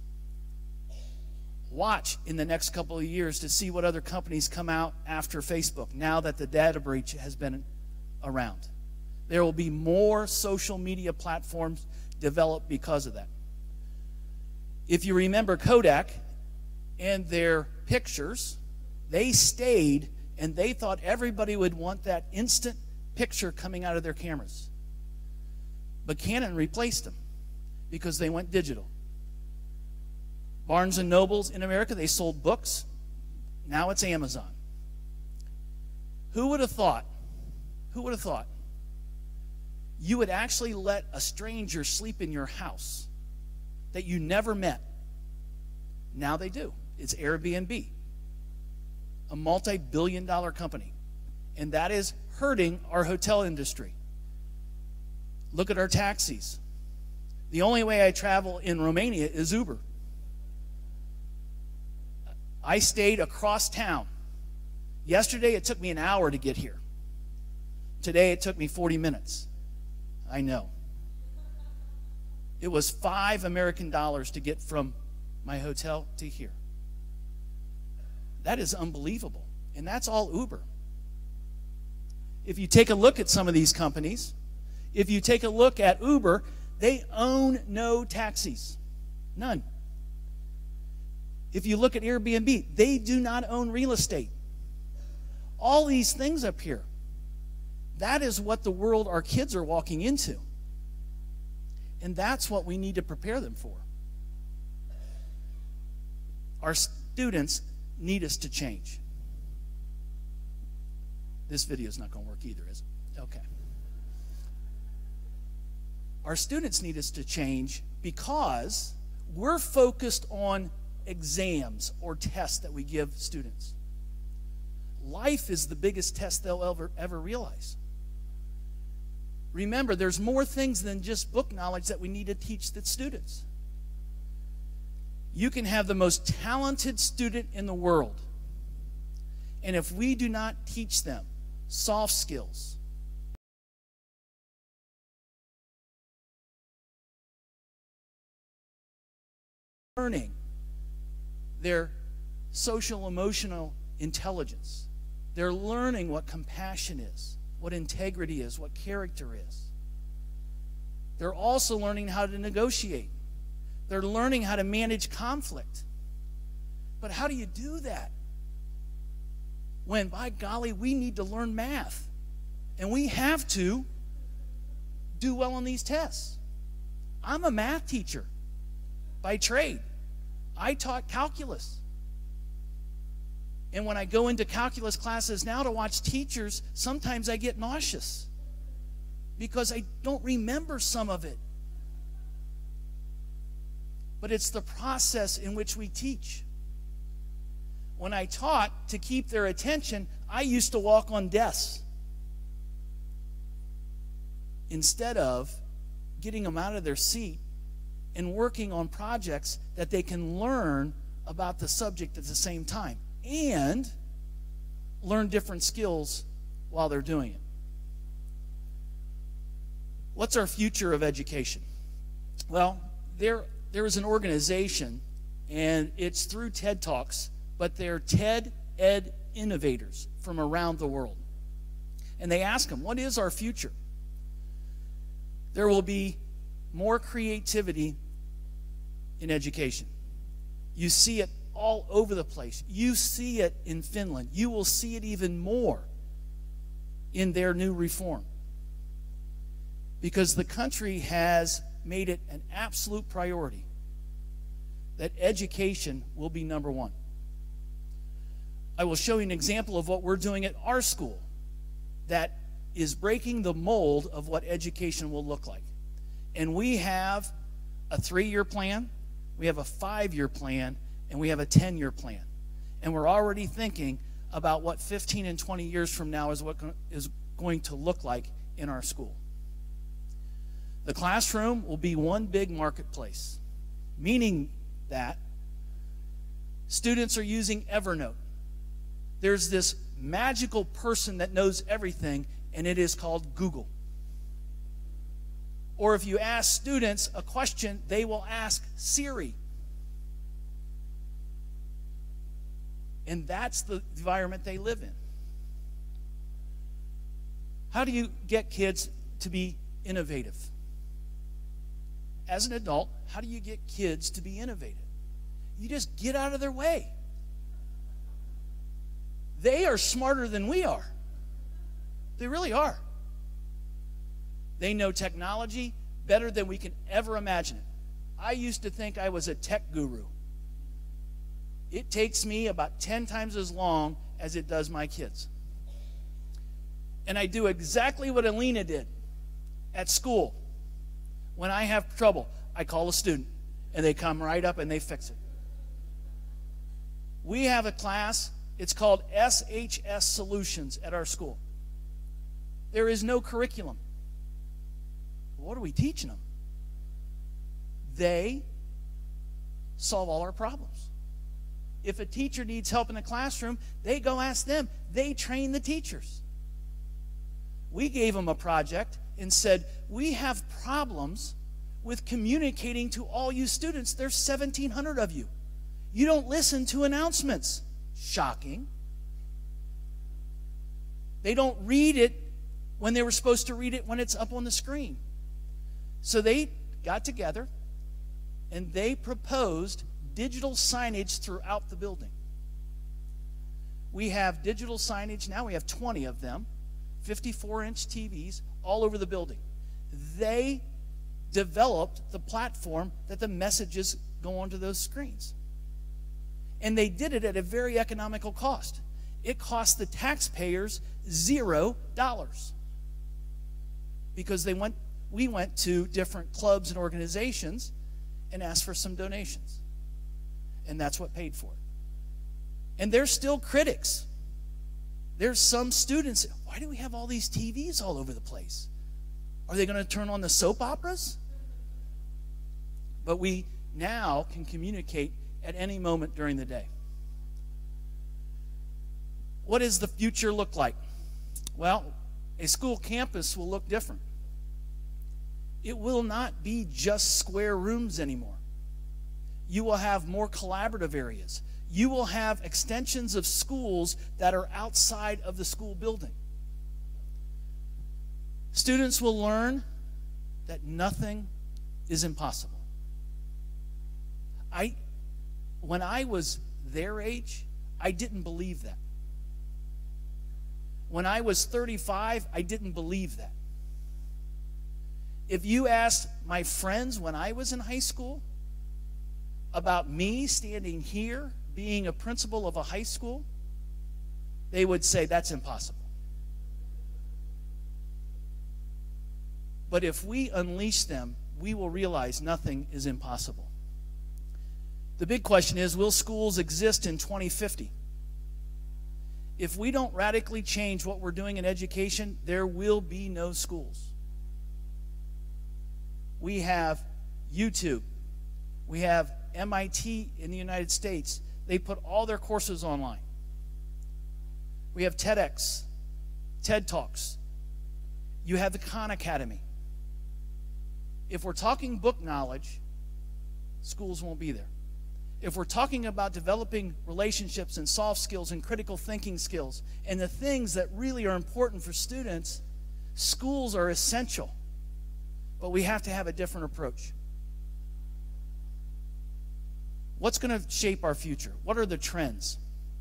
Watch in the next couple of years to see what other companies come out after Facebook now that the data breach has been around. There will be more social media platforms developed because of that. If you remember Kodak and their pictures, they stayed and they thought everybody would want that instant picture coming out of their cameras. But Canon replaced them because they went digital. Barnes & Nobles in America, they sold books. Now it's Amazon. Who would have thought you would actually let a stranger sleep in your house that you never met? Now they do. It's Airbnb, a multi-billion-dollar company. And that is hurting our hotel industry. Look at our taxis. The only way I travel in Romania is Uber. I stayed across town. Yesterday, it took me an hour to get here. Today, it took me 40 minutes. I know. It was $5 American to get from my hotel to here. That is unbelievable. And that's all Uber. If you take a look at some of these companies, if you take a look at Uber, they own no taxis. None. If you look at Airbnb, they do not own real estate. All these things up here, that is what the world our kids are walking into. And that's what we need to prepare them for. Our students need us to change. This video is not going to work either, is it? Okay. Our students need us to change because we're focused on exams or tests that we give students. Life is the biggest test they'll ever realize. Remember, there's more things than just book knowledge that we need to teach the students. You can have the most talented student in the world, and if we do not teach them soft skills, learning their social emotional intelligence, they're learning what compassion is, what integrity is, what character is. They're also learning how to negotiate. They're learning how to manage conflict. But how do you do that when, by golly, we need to learn math? And we have to do well on these tests. I'm a math teacher by trade. I taught calculus. And when I go into calculus classes now to watch teachers, sometimes I get nauseous because I don't remember some of it. But it's the process in which we teach. When I taught to keep their attention, I used to walk on desks instead of getting them out of their seat and working on projects that they can learn about the subject at the same time and learn different skills while they're doing it. What's our future of education? Well, there is an organization, and it's through TED Talks, but they're TED Ed innovators from around the world. And they ask them, what is our future? There will be more creativity in education. You see it all over the place. You see it in Finland. You will see it even more in their new reform. Because the country has made it an absolute priority that education will be number one. I will show you an example of what we're doing at our school that is breaking the mold of what education will look like. And we have a 3-year plan, we have a 5-year plan, and we have a 10-year plan. And we're already thinking about what 15 and 20 years from now is what is going to look like in our school. The classroom will be one big marketplace, meaning that students are using Evernote. There's this magical person that knows everything, and it is called Google. Or if you ask students a question, they will ask Siri. And that's the environment they live in. How do you get kids to be innovative? As an adult, how do you get kids to be innovative? You just get out of their way. They are smarter than we are. They really are. They know technology better than we can ever imagine it. I used to think I was a tech guru. It takes me about 10 times as long as it does my kids. And I do exactly what Alina did at school. When I have trouble, I call a student, and they come right up and they fix it. We have a class, it's called SHS Solutions at our school. There is no curriculum. What are we teaching them? They solve all our problems. If a teacher needs help in the classroom, they go ask them. They train the teachers. We gave them a project and said, we have problems with communicating to all you students. There's 1,700 of you. You don't listen to announcements. Shocking. They don't read it when they were supposed to read it when it's up on the screen. So they got together and they proposed digital signage throughout the building. We have digital signage now. We have 20 of them, 54-inch TVs all over the building. They developed the platform that the messages go onto those screens. And they did it at a very economical cost. It cost the taxpayers $0 because we went to different clubs and organizations and asked for some donations. And that's what paid for it. And there's still critics. There's some students, why do we have all these TVs all over the place? Are they going to turn on the soap operas? But we now can communicate at any moment during the day. What does the future look like? Well, a school campus will look different. It will not be just square rooms anymore. You will have more collaborative areas. You will have extensions of schools that are outside of the school building. Students will learn that nothing is impossible. When I was their age, I didn't believe that. When I was 35, I didn't believe that. If you asked my friends when I was in high school about me standing here being a principal of a high school, they would say that's impossible. But if we unleash them, we will realize nothing is impossible. The big question is, will schools exist in 2050? If we don't radically change what we're doing in education, there will be no schools. We have YouTube. We have MIT in the United States. They put all their courses online. We have TEDx, TED Talks. You have the Khan Academy. If we're talking book knowledge, schools won't be there. If we're talking about developing relationships and soft skills and critical thinking skills and the things that really are important for students, schools are essential. But we have to have a different approach. What's going to shape our future? What are the trends?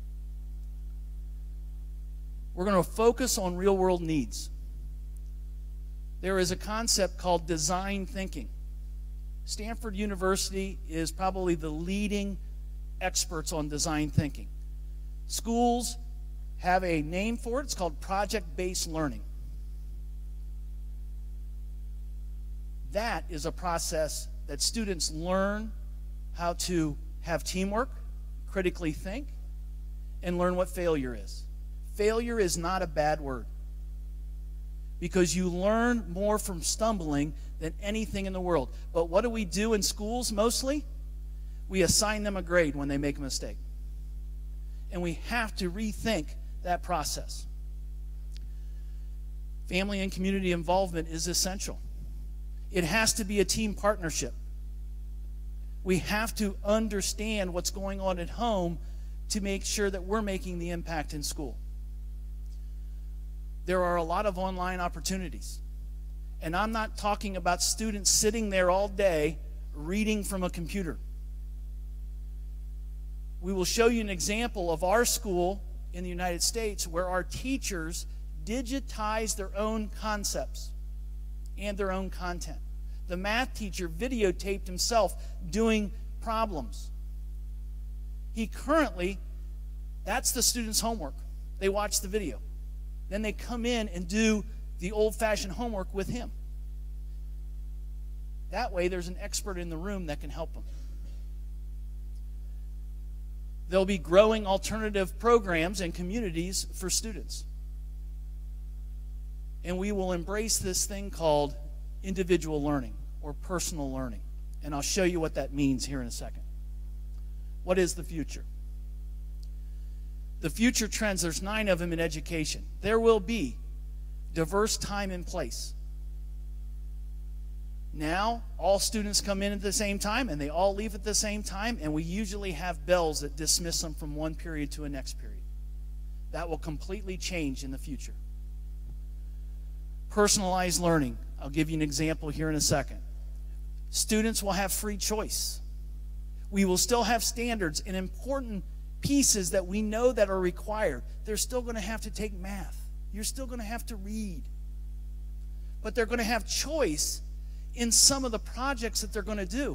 We're going to focus on real-world needs. There is a concept called design thinking. Stanford University is probably the leading experts on design thinking. Schools have a name for it. It's called project-based learning. That is a process that students learn how to have teamwork, critically think, and learn what failure is. Failure is not a bad word, because you learn more from stumbling than anything in the world. But what do we do in schools mostly? We assign them a grade when they make a mistake. And we have to rethink that process. Family and community involvement is essential. It has to be a team partnership. We have to understand what's going on at home to make sure that we're making the impact in school. There are a lot of online opportunities. And I'm not talking about students sitting there all day reading from a computer. We will show you an example of our school in the United States where our teachers digitize their own concepts and their own content. The math teacher videotaped himself doing problems. That's the student's homework. They watch the video. Then they come in and do the old-fashioned homework with him. That way, there's an expert in the room that can help them. There'll be growing alternative programs and communities for students. And we will embrace this thing called individual learning or personal learning. And I'll show you what that means here in a second. What is the future? The future trends, there's 9 of them in education. There will be diverse time and place. Now, all students come in at the same time, and they all leave at the same time, and we usually have bells that dismiss them from one period to a next period. That will completely change in the future. Personalized learning. I'll give you an example here in a second. Students will have free choice. We will still have standards and important pieces that we know that are required. They're still going to have to take math. You're still going to have to read. But they're going to have choice in some of the projects that they're going to do.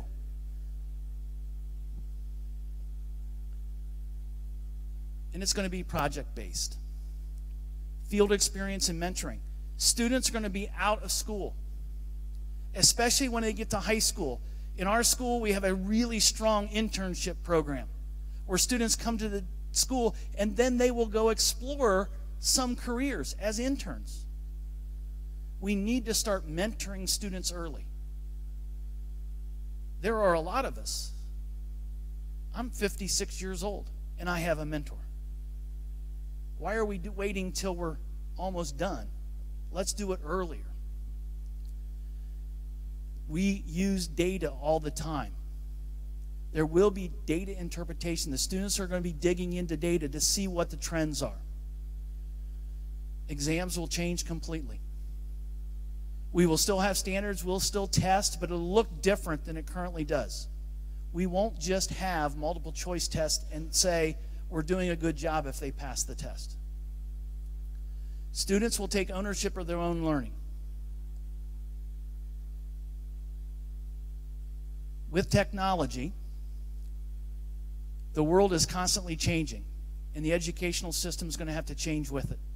And it's going to be project-based. Field experience and mentoring. Students are going to be out of school, especially when they get to high school. In our school, we have a really strong internship program where students come to the school and then they will go explore some careers as interns. We need to start mentoring students early. There are a lot of us. I'm 56 years old, and I have a mentor. Why are we waiting till we're almost done? Let's do it earlier. We use data all the time. There will be data interpretation. The students are going to be digging into data to see what the trends are. Exams will change completely. We will still have standards, we'll still test, but it'll look different than it currently does. We won't just have multiple choice tests and say we're doing a good job if they pass the test. Students will take ownership of their own learning. With technology, the world is constantly changing, and the educational system is going to have to change with it.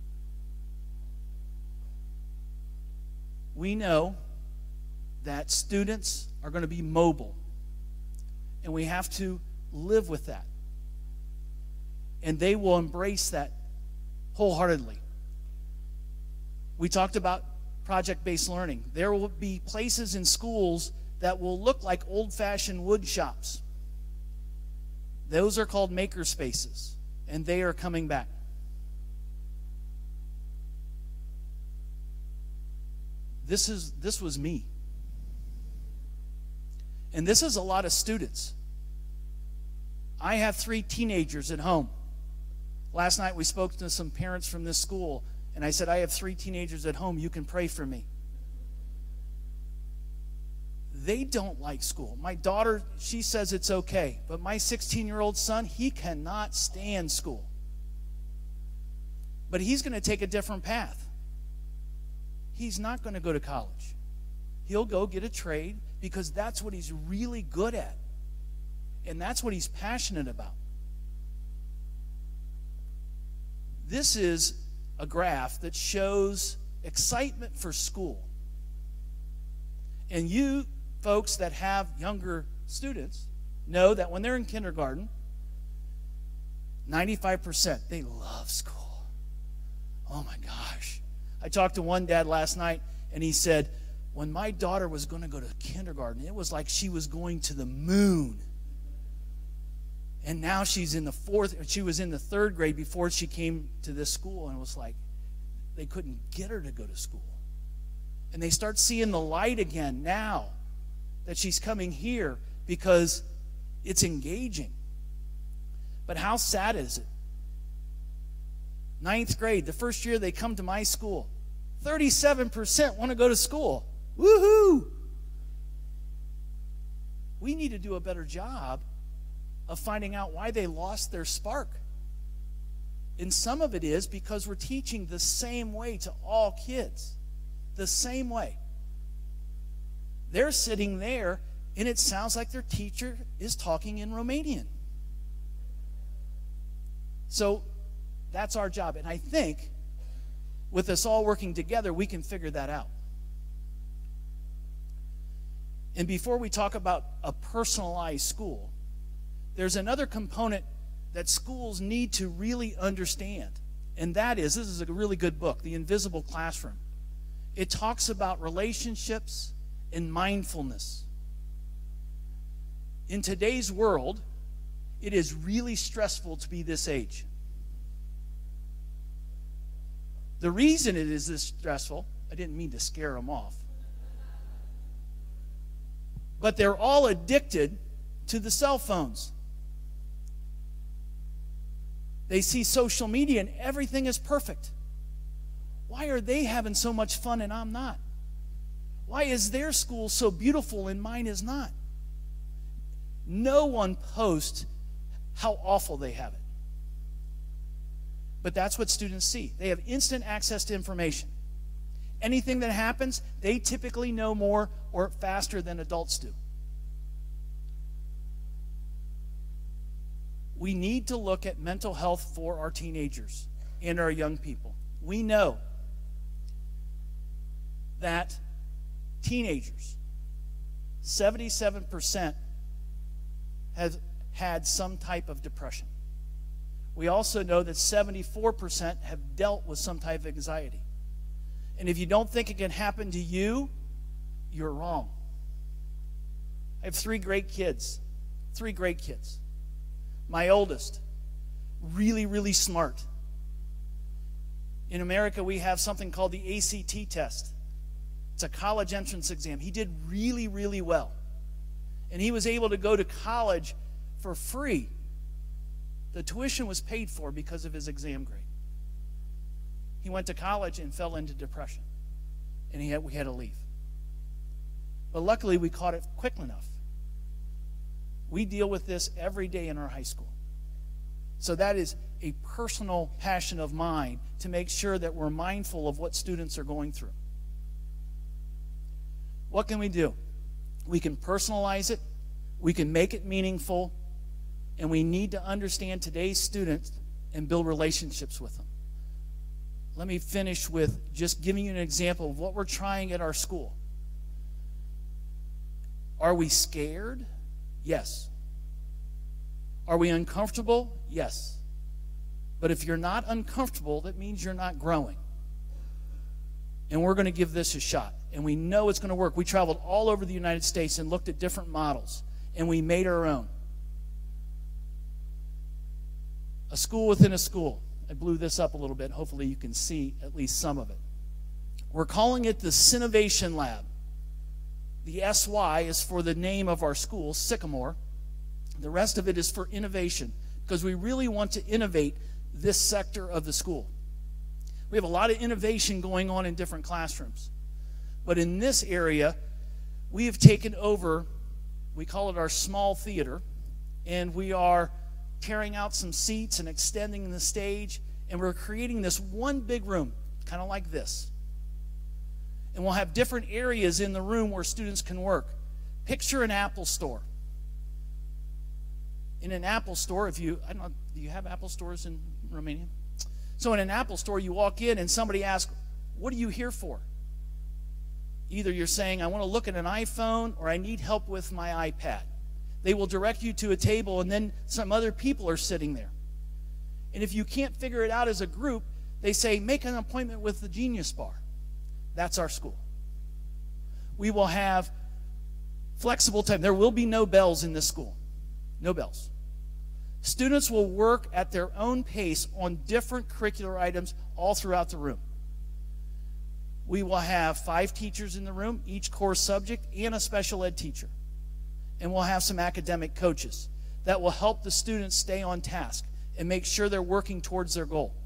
We know that students are going to be mobile, and we have to live with that. And they will embrace that wholeheartedly. We talked about project-based learning. There will be places in schools that will look like old-fashioned wood shops. Those are called maker spaces, and they are coming back. This was me. And this is a lot of students. I have 3 teenagers at home. Last night we spoke to some parents from this school, and I said, I have 3 teenagers at home. You can pray for me. They don't like school. My daughter, she says it's okay. But my 16-year-old son, he cannot stand school. But he's going to take a different path. He's not going to go to college. He'll go get a trade because that's what he's really good at. And that's what he's passionate about. This is a graph that shows excitement for school. And you folks that have younger students know that when they're in kindergarten, 95%, they love school. Oh my gosh. I talked to one dad last night, and he said, when my daughter was going to go to kindergarten, it was like she was going to the moon. And now she was in the 3rd grade before she came to this school, and it was like they couldn't get her to go to school. And they start seeing the light again now that she's coming here because it's engaging. But how sad is it? 9th grade, the first year they come to my school, 37% want to go to school. Woohoo! We need to do a better job of finding out why they lost their spark. And some of it is because we're teaching the same way to all kids. The same way. They're sitting there, and it sounds like their teacher is talking in Romanian. So that's our job. And I think with us all working together, we can figure that out. And before we talk about a personalized school, there's another component that schools need to really understand. And that is, this is a really good book, The Invisible Classroom. It talks about relationships and mindfulness. In today's world, it is really stressful to be this age. The reason it is this stressful, I didn't mean to scare them off, but they're all addicted to the cell phones. They see social media and everything is perfect. Why are they having so much fun and I'm not? Why is their school so beautiful and mine is not? No one posts how awful they have it. But that's what students see. They have instant access to information. Anything that happens, they typically know more or faster than adults do. We need to look at mental health for our teenagers and our young people. We know that teenagers, 77% have had some type of depression. We also know that 74% have dealt with some type of anxiety. And if you don't think it can happen to you, you're wrong. I have three great kids. My oldest, really, really smart. In America, we have something called the ACT test. It's a college entrance exam. He did really, really well. And he was able to go to college for free. The tuition was paid for because of his exam grade. He went to college and fell into depression. And we had to leave. But luckily, we caught it quick enough. We deal with this every day in our high school. So that is a personal passion of mine to make sure that we're mindful of what students are going through. What can we do? We can personalize it. We can make it meaningful. And we need to understand today's students and build relationships with them. Let me finish with just giving you an example of what we're trying at our school. Are we scared? Yes. Are we uncomfortable? Yes. But if you're not uncomfortable, that means you're not growing. And we're going to give this a shot. And we know it's going to work. We traveled all over the United States and looked at different models. And we made our own. A school within a school. I blew this up a little bit. Hopefully you can see at least some of it. We're calling it the Synovation Lab. The SY is for the name of our school, Sycamore. The rest of it is for innovation, because we really want to innovate this sector of the school. We have a lot of innovation going on in different classrooms. But in this area, we have taken over, we call it our small theater, and we are tearing out some seats and extending the stage, and we're creating this one big room, kind of like this. And we'll have different areas in the room where students can work. Picture an Apple store. In an Apple store, I don't know, do you have Apple stores in Romania? So in an Apple store, you walk in and somebody asks, what are you here for? Either you're saying, I want to look at an iPhone, or I need help with my iPad. They will direct you to a table, and then some other people are sitting there. And if you can't figure it out as a group, they say, make an appointment with the Genius Bar. That's our school. We will have flexible time. There will be no bells in this school. No bells. Students will work at their own pace on different curricular items all throughout the room. We will have 5 teachers in the room, each core subject, and a special ed teacher. And we'll have some academic coaches that will help the students stay on task and make sure they're working towards their goal.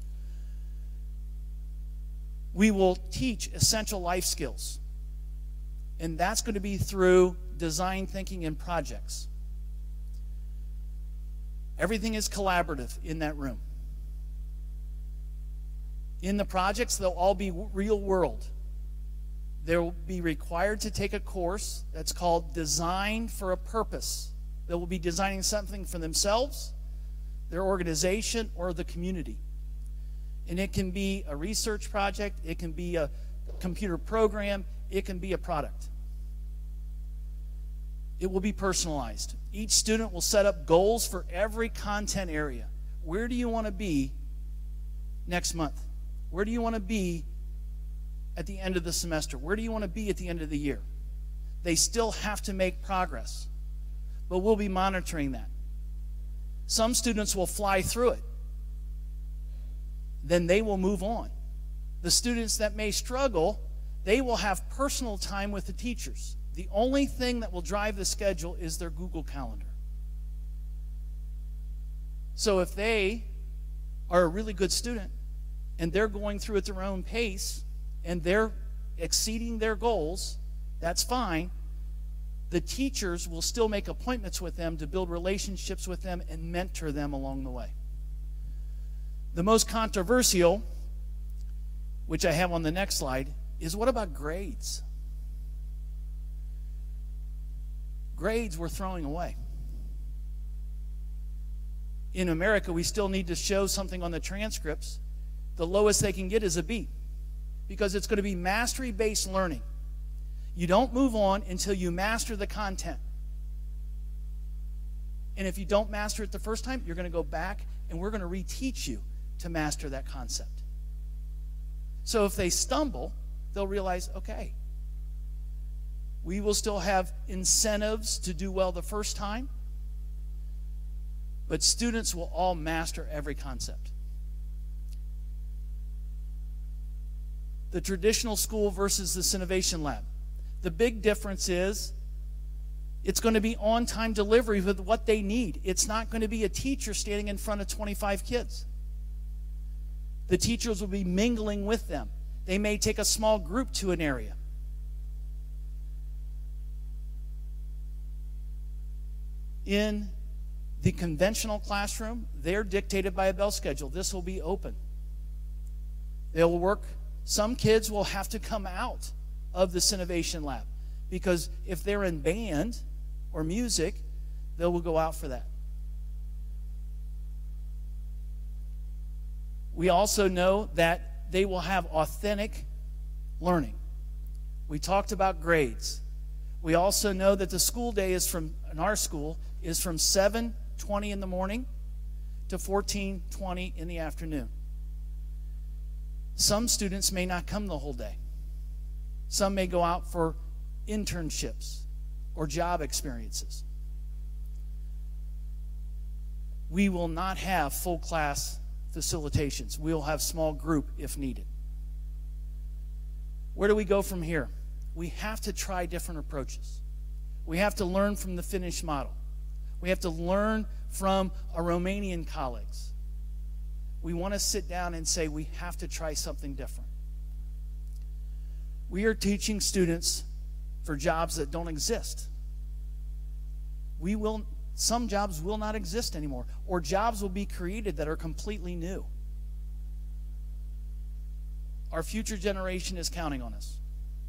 We will teach essential life skills. And that's going to be through design thinking and projects. Everything is collaborative in that room. In the projects, they'll all be real world. They will be required to take a course that's called Design for a Purpose. They will be designing something for themselves, their organization, or the community. And it can be a research project, it can be a computer program, it can be a product. It will be personalized. Each student will set up goals for every content area. Where do you want to be next month? Where do you want to be at the end of the semester? Where do you want to be at the end of the year? They still have to make progress, but we'll be monitoring that. Some students will fly through it. Then they will move on. The students that may struggle, they will have personal time with the teachers. The only thing that will drive the schedule is their Google Calendar. So if they are a really good student and they're going through at their own pace and they're exceeding their goals, that's fine. The teachers will still make appointments with them to build relationships with them and mentor them along the way. The most controversial, which I have on the next slide, is what about grades? Grades we're throwing away. In America, we still need to show something on the transcripts. The lowest they can get is a B, because it's going to be mastery-based learning. You don't move on until you master the content. And if you don't master it the first time, you're going to go back and we're going to reteach you to master that concept. So if they stumble, they'll realize, okay, we will still have incentives to do well the first time, but students will all master every concept. The traditional school versus the Sinovation Lab. The big difference is it's going to be on-time delivery with what they need. It's not going to be a teacher standing in front of 25 kids. The teachers will be mingling with them. They may take a small group to an area. In the conventional classroom, they're dictated by a bell schedule. This will be open. They'll work. Some kids will have to come out of the Sinovation Lab, because if they're in band or music, they will go out for that. We also know that they will have authentic learning. We talked about grades. We also know that the school day is in our school is from 7:20 in the morning to 14:20 in the afternoon. Some students may not come the whole day. Some may go out for internships or job experiences. We will not have full class facilitations. We will have small group if needed. Where do we go from here? We have to try different approaches. We have to learn from the Finnish model. We have to learn from our Romanian colleagues. We want to sit down and say we have to try something different. We are teaching students for jobs that don't exist. Some jobs will not exist anymore, or jobs will be created that are completely new. Our future generation is counting on us.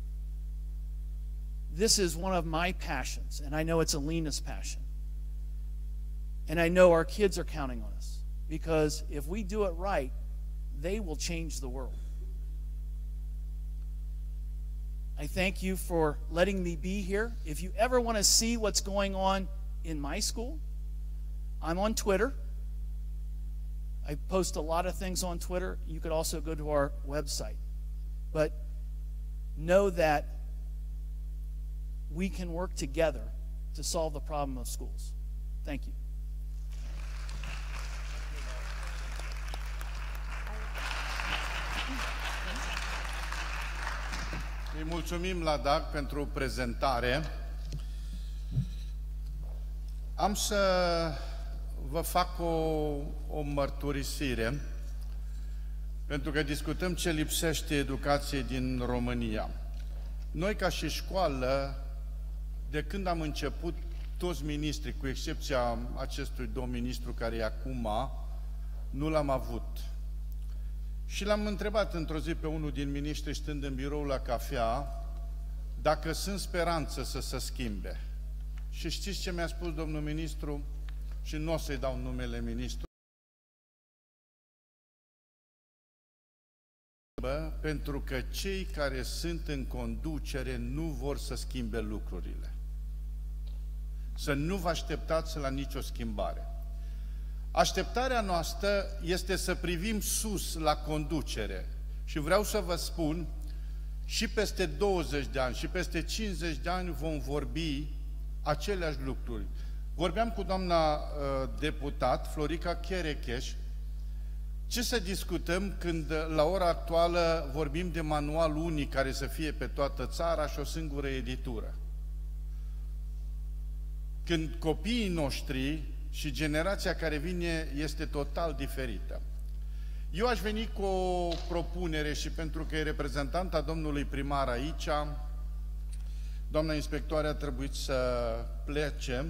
This is one of my passions, and I know it's Alina's passion. And I know our kids are counting on us, because if we do it right, they will change the world. I thank you for letting me be here. If you ever want to see what's going on in my school, I'm on Twitter. I post a lot of things on Twitter. You could also go to our website. But know that we can work together to solve the problem of schools. Thank you. Îi mulțumim la Dag pentru prezentare. Am să vă fac o mărturisire, pentru că discutăm ce lipsește educației din România. Noi, ca și școală, de când am început, toți miniștrii, cu excepția acestui domn ministru care e acum, nu l-am avut. Și l-am întrebat într-o zi pe unul din miniștri, stând în birou la cafea, dacă sunt speranță să se schimbe. Și știți ce mi-a spus domnul ministru? Și nu o să-i dau numele ministru. Pentru că cei care sunt în conducere nu vor să schimbe lucrurile. Să nu vă așteptați la nicio schimbare. Așteptarea noastră este să privim sus la conducere. Și vreau să vă spun, și peste 20 de ani, și peste 50 de ani vom vorbi aceleași lucruri. Vorbeam cu doamna deputat, Florica Cherecheș, ce să discutăm când la ora actuală vorbim de manual unic care să fie pe toată țara și o singură editură. Când copiii noștri și generația care vine este total diferită. Eu aș veni cu o propunere și pentru că e reprezentanta domnului primar aici, doamna inspectoare a trebuit să plece.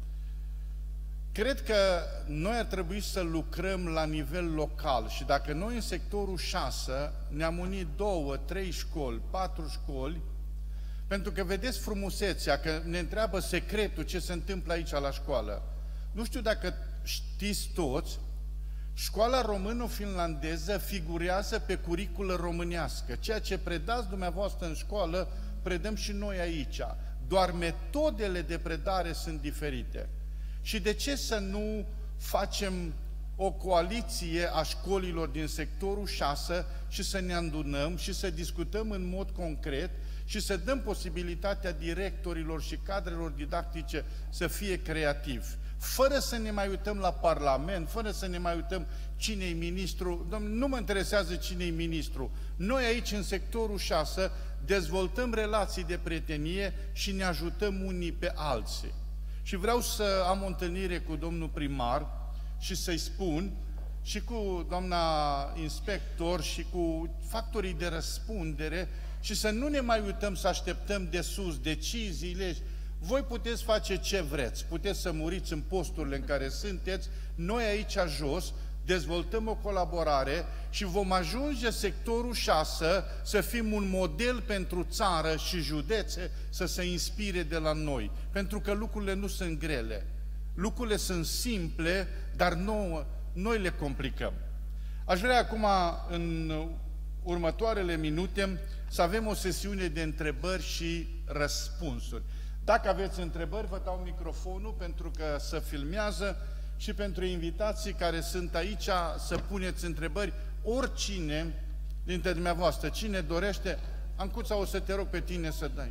Cred că noi ar trebui să lucrăm la nivel local și dacă noi în sectorul 6 ne-am unit 2, 3 școli, 4 școli, pentru că vedeți frumusețea, că ne întreabă secretul ce se întâmplă aici la școală. Nu știu dacă știți toți, școala româno-finlandeză figurează pe curiculă românească. Ceea ce predați dumneavoastră în școală, predăm și noi aici. Doar metodele de predare sunt diferite. Și de ce să nu facem o coaliție a școlilor din sectorul 6 și să ne adunăm și să discutăm în mod concret și să dăm posibilitatea directorilor și cadrelor didactice să fie creativi, fără să ne mai uităm la Parlament, fără să ne mai uităm cine-i ministru. Dom'le, nu mă interesează cine-i ministru. Noi aici, în sectorul 6, dezvoltăm relații de prietenie și ne ajutăm unii pe alții. Și vreau să am o întâlnire cu domnul primar și să-i spun, și cu doamna inspector și cu factorii de răspundere, și să nu ne mai uităm să așteptăm de sus deciziile. Voi puteți face ce vreți, puteți să muriți în posturile în care sunteți, noi aici jos dezvoltăm o colaborare și vom ajunge sectorul 6 să fim un model pentru țară și județe să se inspire de la noi. Pentru că lucrurile nu sunt grele, lucrurile sunt simple, dar noi le complicăm. Aș vrea acum, în următoarele minute, să avem o sesiune de întrebări și răspunsuri. Dacă aveți întrebări, vă dau microfonul pentru că se filmează și pentru invitații care sunt aici să puneți întrebări. Oricine dintre dumneavoastră, cine dorește, Ancuța, o să te rog pe tine să dai.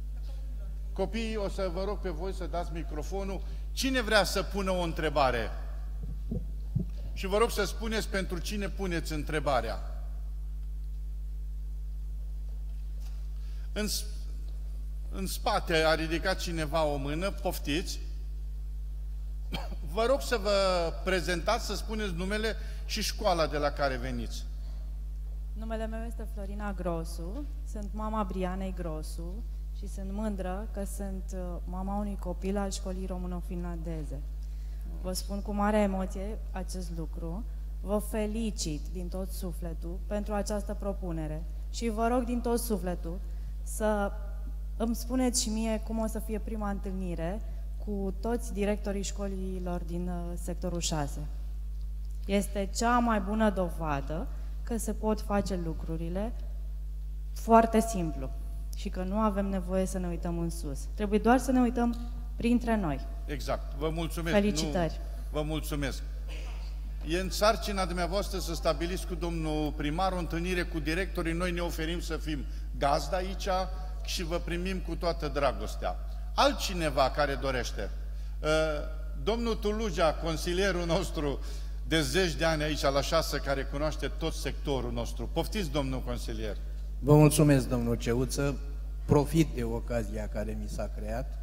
Copiii, o să vă rog pe voi să dați microfonul. Cine vrea să pună o întrebare? Și vă rog să spuneți pentru cine puneți întrebarea. În spate a ridicat cineva o mână, poftiți. Vă rog să vă prezentați, să spuneți numele și școala de la care veniți. Numele meu este Florina Grosu, sunt mama Brianei Grosu și sunt mândră că sunt mama unui copil al școlii româno-finlandeze. Vă spun cu mare emoție acest lucru, vă felicit din tot sufletul pentru această propunere și vă rog din tot sufletul să îmi spuneți și mie cum o să fie prima întâlnire cu toți directorii școlilor din sectorul 6. Este cea mai bună dovadă că se pot face lucrurile foarte simplu și că nu avem nevoie să ne uităm în sus. Trebuie doar să ne uităm printre noi. Exact. Vă mulțumesc. Felicitări. Vă mulțumesc. E în sarcina dumneavoastră să stabiliți cu domnul primar o întâlnire cu directorii. Noi ne oferim să fim gazdă aici și vă primim cu toată dragostea. Altcineva care dorește? Domnul Tulugea, consilierul nostru de 10 de ani aici la 6, care cunoaște tot sectorul nostru. Poftiți, domnul consilier. Vă mulțumesc, domnul Ceuță. Profit de ocazia care mi s-a creat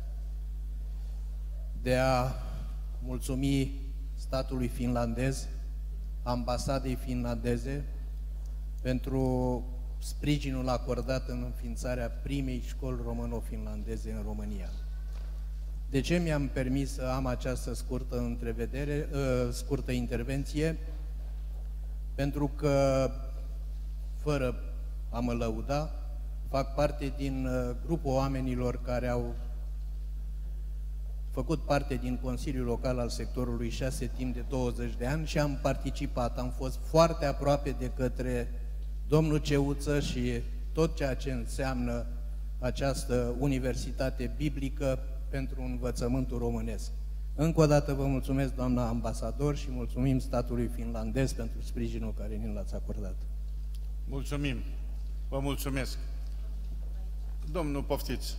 de a mulțumi statului finlandez, ambasadei finlandeze, pentru sprijinul acordat în înființarea primei școli româno-finlandeze în România. De ce mi-am permis să am această scurtă intervenție? Pentru că, fără a mă lăuda, fac parte din grupul oamenilor care au făcut parte din Consiliul Local al sectorului 6 timp de 20 de ani și am participat. Am fost foarte aproape de către domnul Ceuță și tot ceea ce înseamnă această universitate biblică pentru învățământul românesc. Încă o dată vă mulțumesc, doamna ambasador, și mulțumim statului finlandez pentru sprijinul care ni l-ați acordat. Mulțumim. Vă mulțumesc. Domnul, poftiți.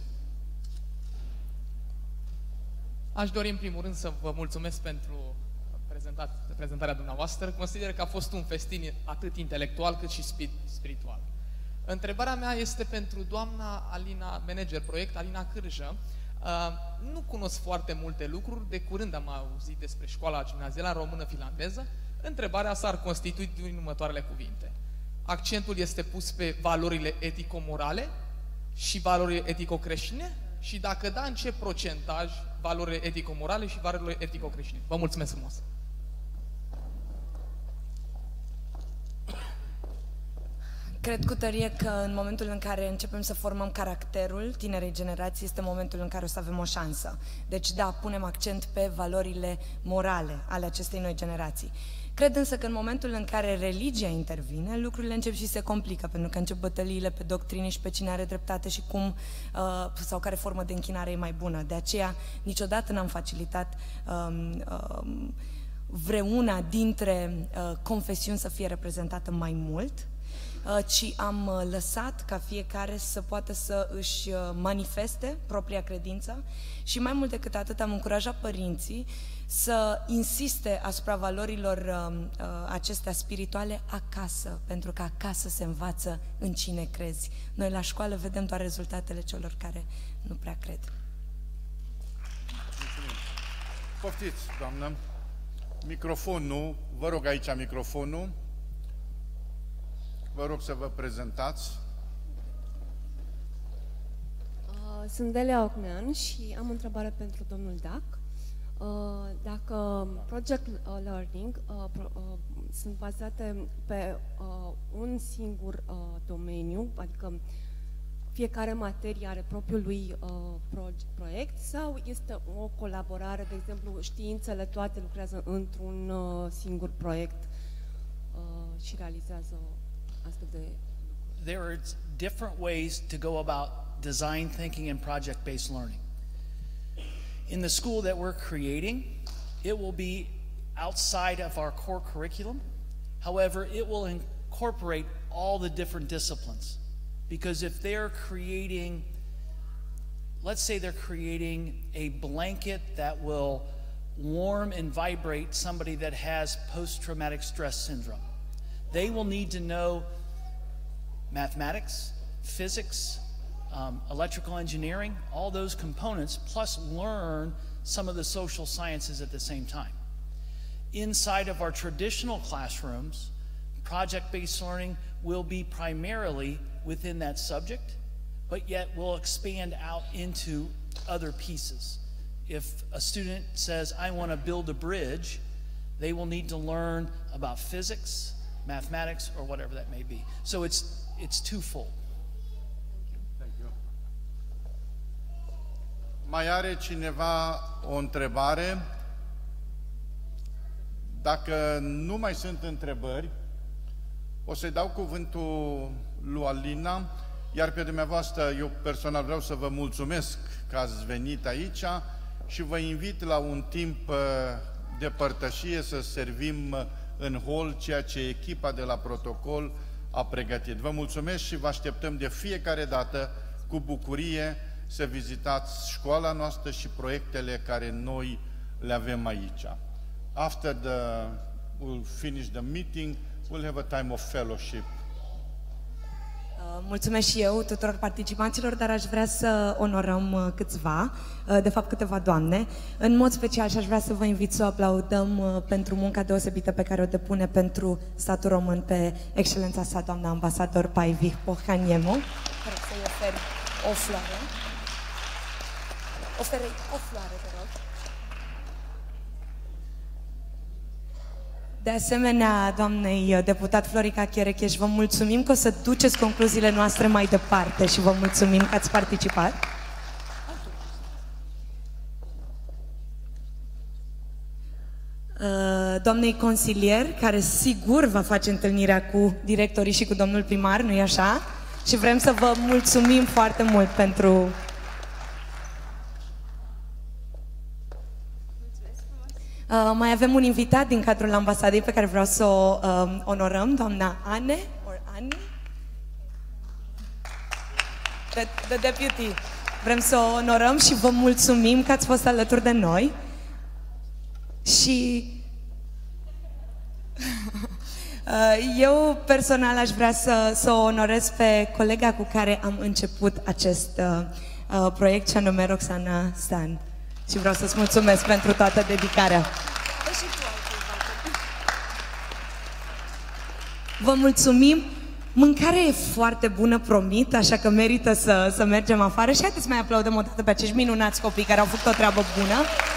Aș dori în primul rând să vă mulțumesc pentru prezentarea dumneavoastră. Consider că a fost un festin atât intelectual cât și spiritual. Întrebarea mea este pentru doamna Alina, manager proiect, Alina Cârjă. Nu cunosc foarte multe lucruri, de curând am auzit despre școala gimnazială română-finlandeză. Întrebarea s-ar constitui din următoarele cuvinte. Accentul este pus pe valorile etico-morale și valorile etico-creștine? Și dacă da, în ce procentaj valorile etico-morale și valorile etico-creștine? Vă mulțumesc frumos! Cred cu tărie că în momentul în care începem să formăm caracterul tinerei generații este momentul în care o să avem o șansă. Deci da, punem accent pe valorile morale ale acestei noi generații. Cred însă că în momentul în care religia intervine, lucrurile încep și se complică, pentru că încep bătăliile pe doctrine și pe cine are dreptate și cum sau care formă de închinare e mai bună. De aceea niciodată n-am facilitat vreuna dintre confesiuni să fie reprezentată mai mult, ci am lăsat ca fiecare să poată să își manifeste propria credință și mai mult decât atât am încurajat părinții să insiste asupra valorilor acestea spirituale acasă, pentru că acasă se învață în cine crezi. Noi la școală vedem doar rezultatele celor care nu prea cred. Mulțumim. Poftiți, doamnă. Microfonul, vă rog aici microfonul. Vă rog să vă prezentați. Sunt Delia Ocnean și am o întrebare pentru domnul Dac. Dacă Project Learning sunt bazate pe un singur domeniu, adică fiecare materie are propriul lui proiect, sau este o colaborare, de exemplu, științele toate lucrează într-un singur proiect și realizează astfel de lucruri? There are different ways to go about design thinking and project-based learning. In the school that we're creating, it will be outside of our core curriculum. However, it will incorporate all the different disciplines. Because if they're creating, let's say they're creating a blanket that will warm and vibrate somebody that has post-traumatic stress syndrome, they will need to know mathematics, physics, electrical engineering, all those components, plus learn some of the social sciences at the same time. Inside of our traditional classrooms, project-based learning will be primarily within that subject, but yet will expand out into other pieces. If a student says, I want to build a bridge, they will need to learn about physics, mathematics, or whatever that may be. So it's twofold. Thank you. Mai are cineva o întrebare? Dacă nu mai sunt întrebări, o să-i dau cuvântul lui Alina, iar pe dumneavoastră, eu personal vreau să vă mulțumesc că ați venit aici și vă invit la un timp de părtășie să servim în hol ceea ce echipa de la protocol a pregătit. Vă mulțumesc și vă așteptăm de fiecare dată cu bucurie să vizitați școala noastră și proiectele care noi le avem aici. After we'll finish the meeting, we'll have a time of fellowship. Mulțumesc și eu tuturor participanților, dar aș vrea să onorăm câțiva, de fapt câteva doamne. În mod special și aș vrea să vă invit să o aplaudăm pentru munca deosebită pe care o depune pentru statul român pe excelența sa, doamna ambasador Päivi Pohjaniemi. Vreau să-i oferi o floare. Oferi o floare, te rog. De asemenea, doamnei deputat Florica Cherecheș, vă mulțumim că o să duceți concluziile noastre mai departe și vă mulțumim că ați participat. Doamnei consilier, care sigur va face întâlnirea cu directorii și cu domnul primar, nu-i așa? Și vrem să vă mulțumim foarte mult pentru... Mai avem un invitat din cadrul ambasadei pe care vreau să o onorăm, doamna Anne, the deputy. Vrem să o onorăm și vă mulțumim că ați fost alături de noi. Și eu personal aș vrea să o onorez pe colega cu care am început acest proiect, și anume Roxana Stan. Și vreau să-ți mulțumesc pentru toată dedicarea. Vă mulțumim! Mâncarea e foarte bună, promit, așa că merită să mergem afară. Și haideți să mai aplaudăm o dată pe acești minunați copii care au făcut o treabă bună.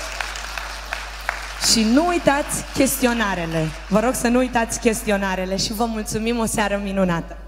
Și nu uitați chestionarele. Vă rog să nu uitați chestionarele și vă mulțumim, o seară minunată!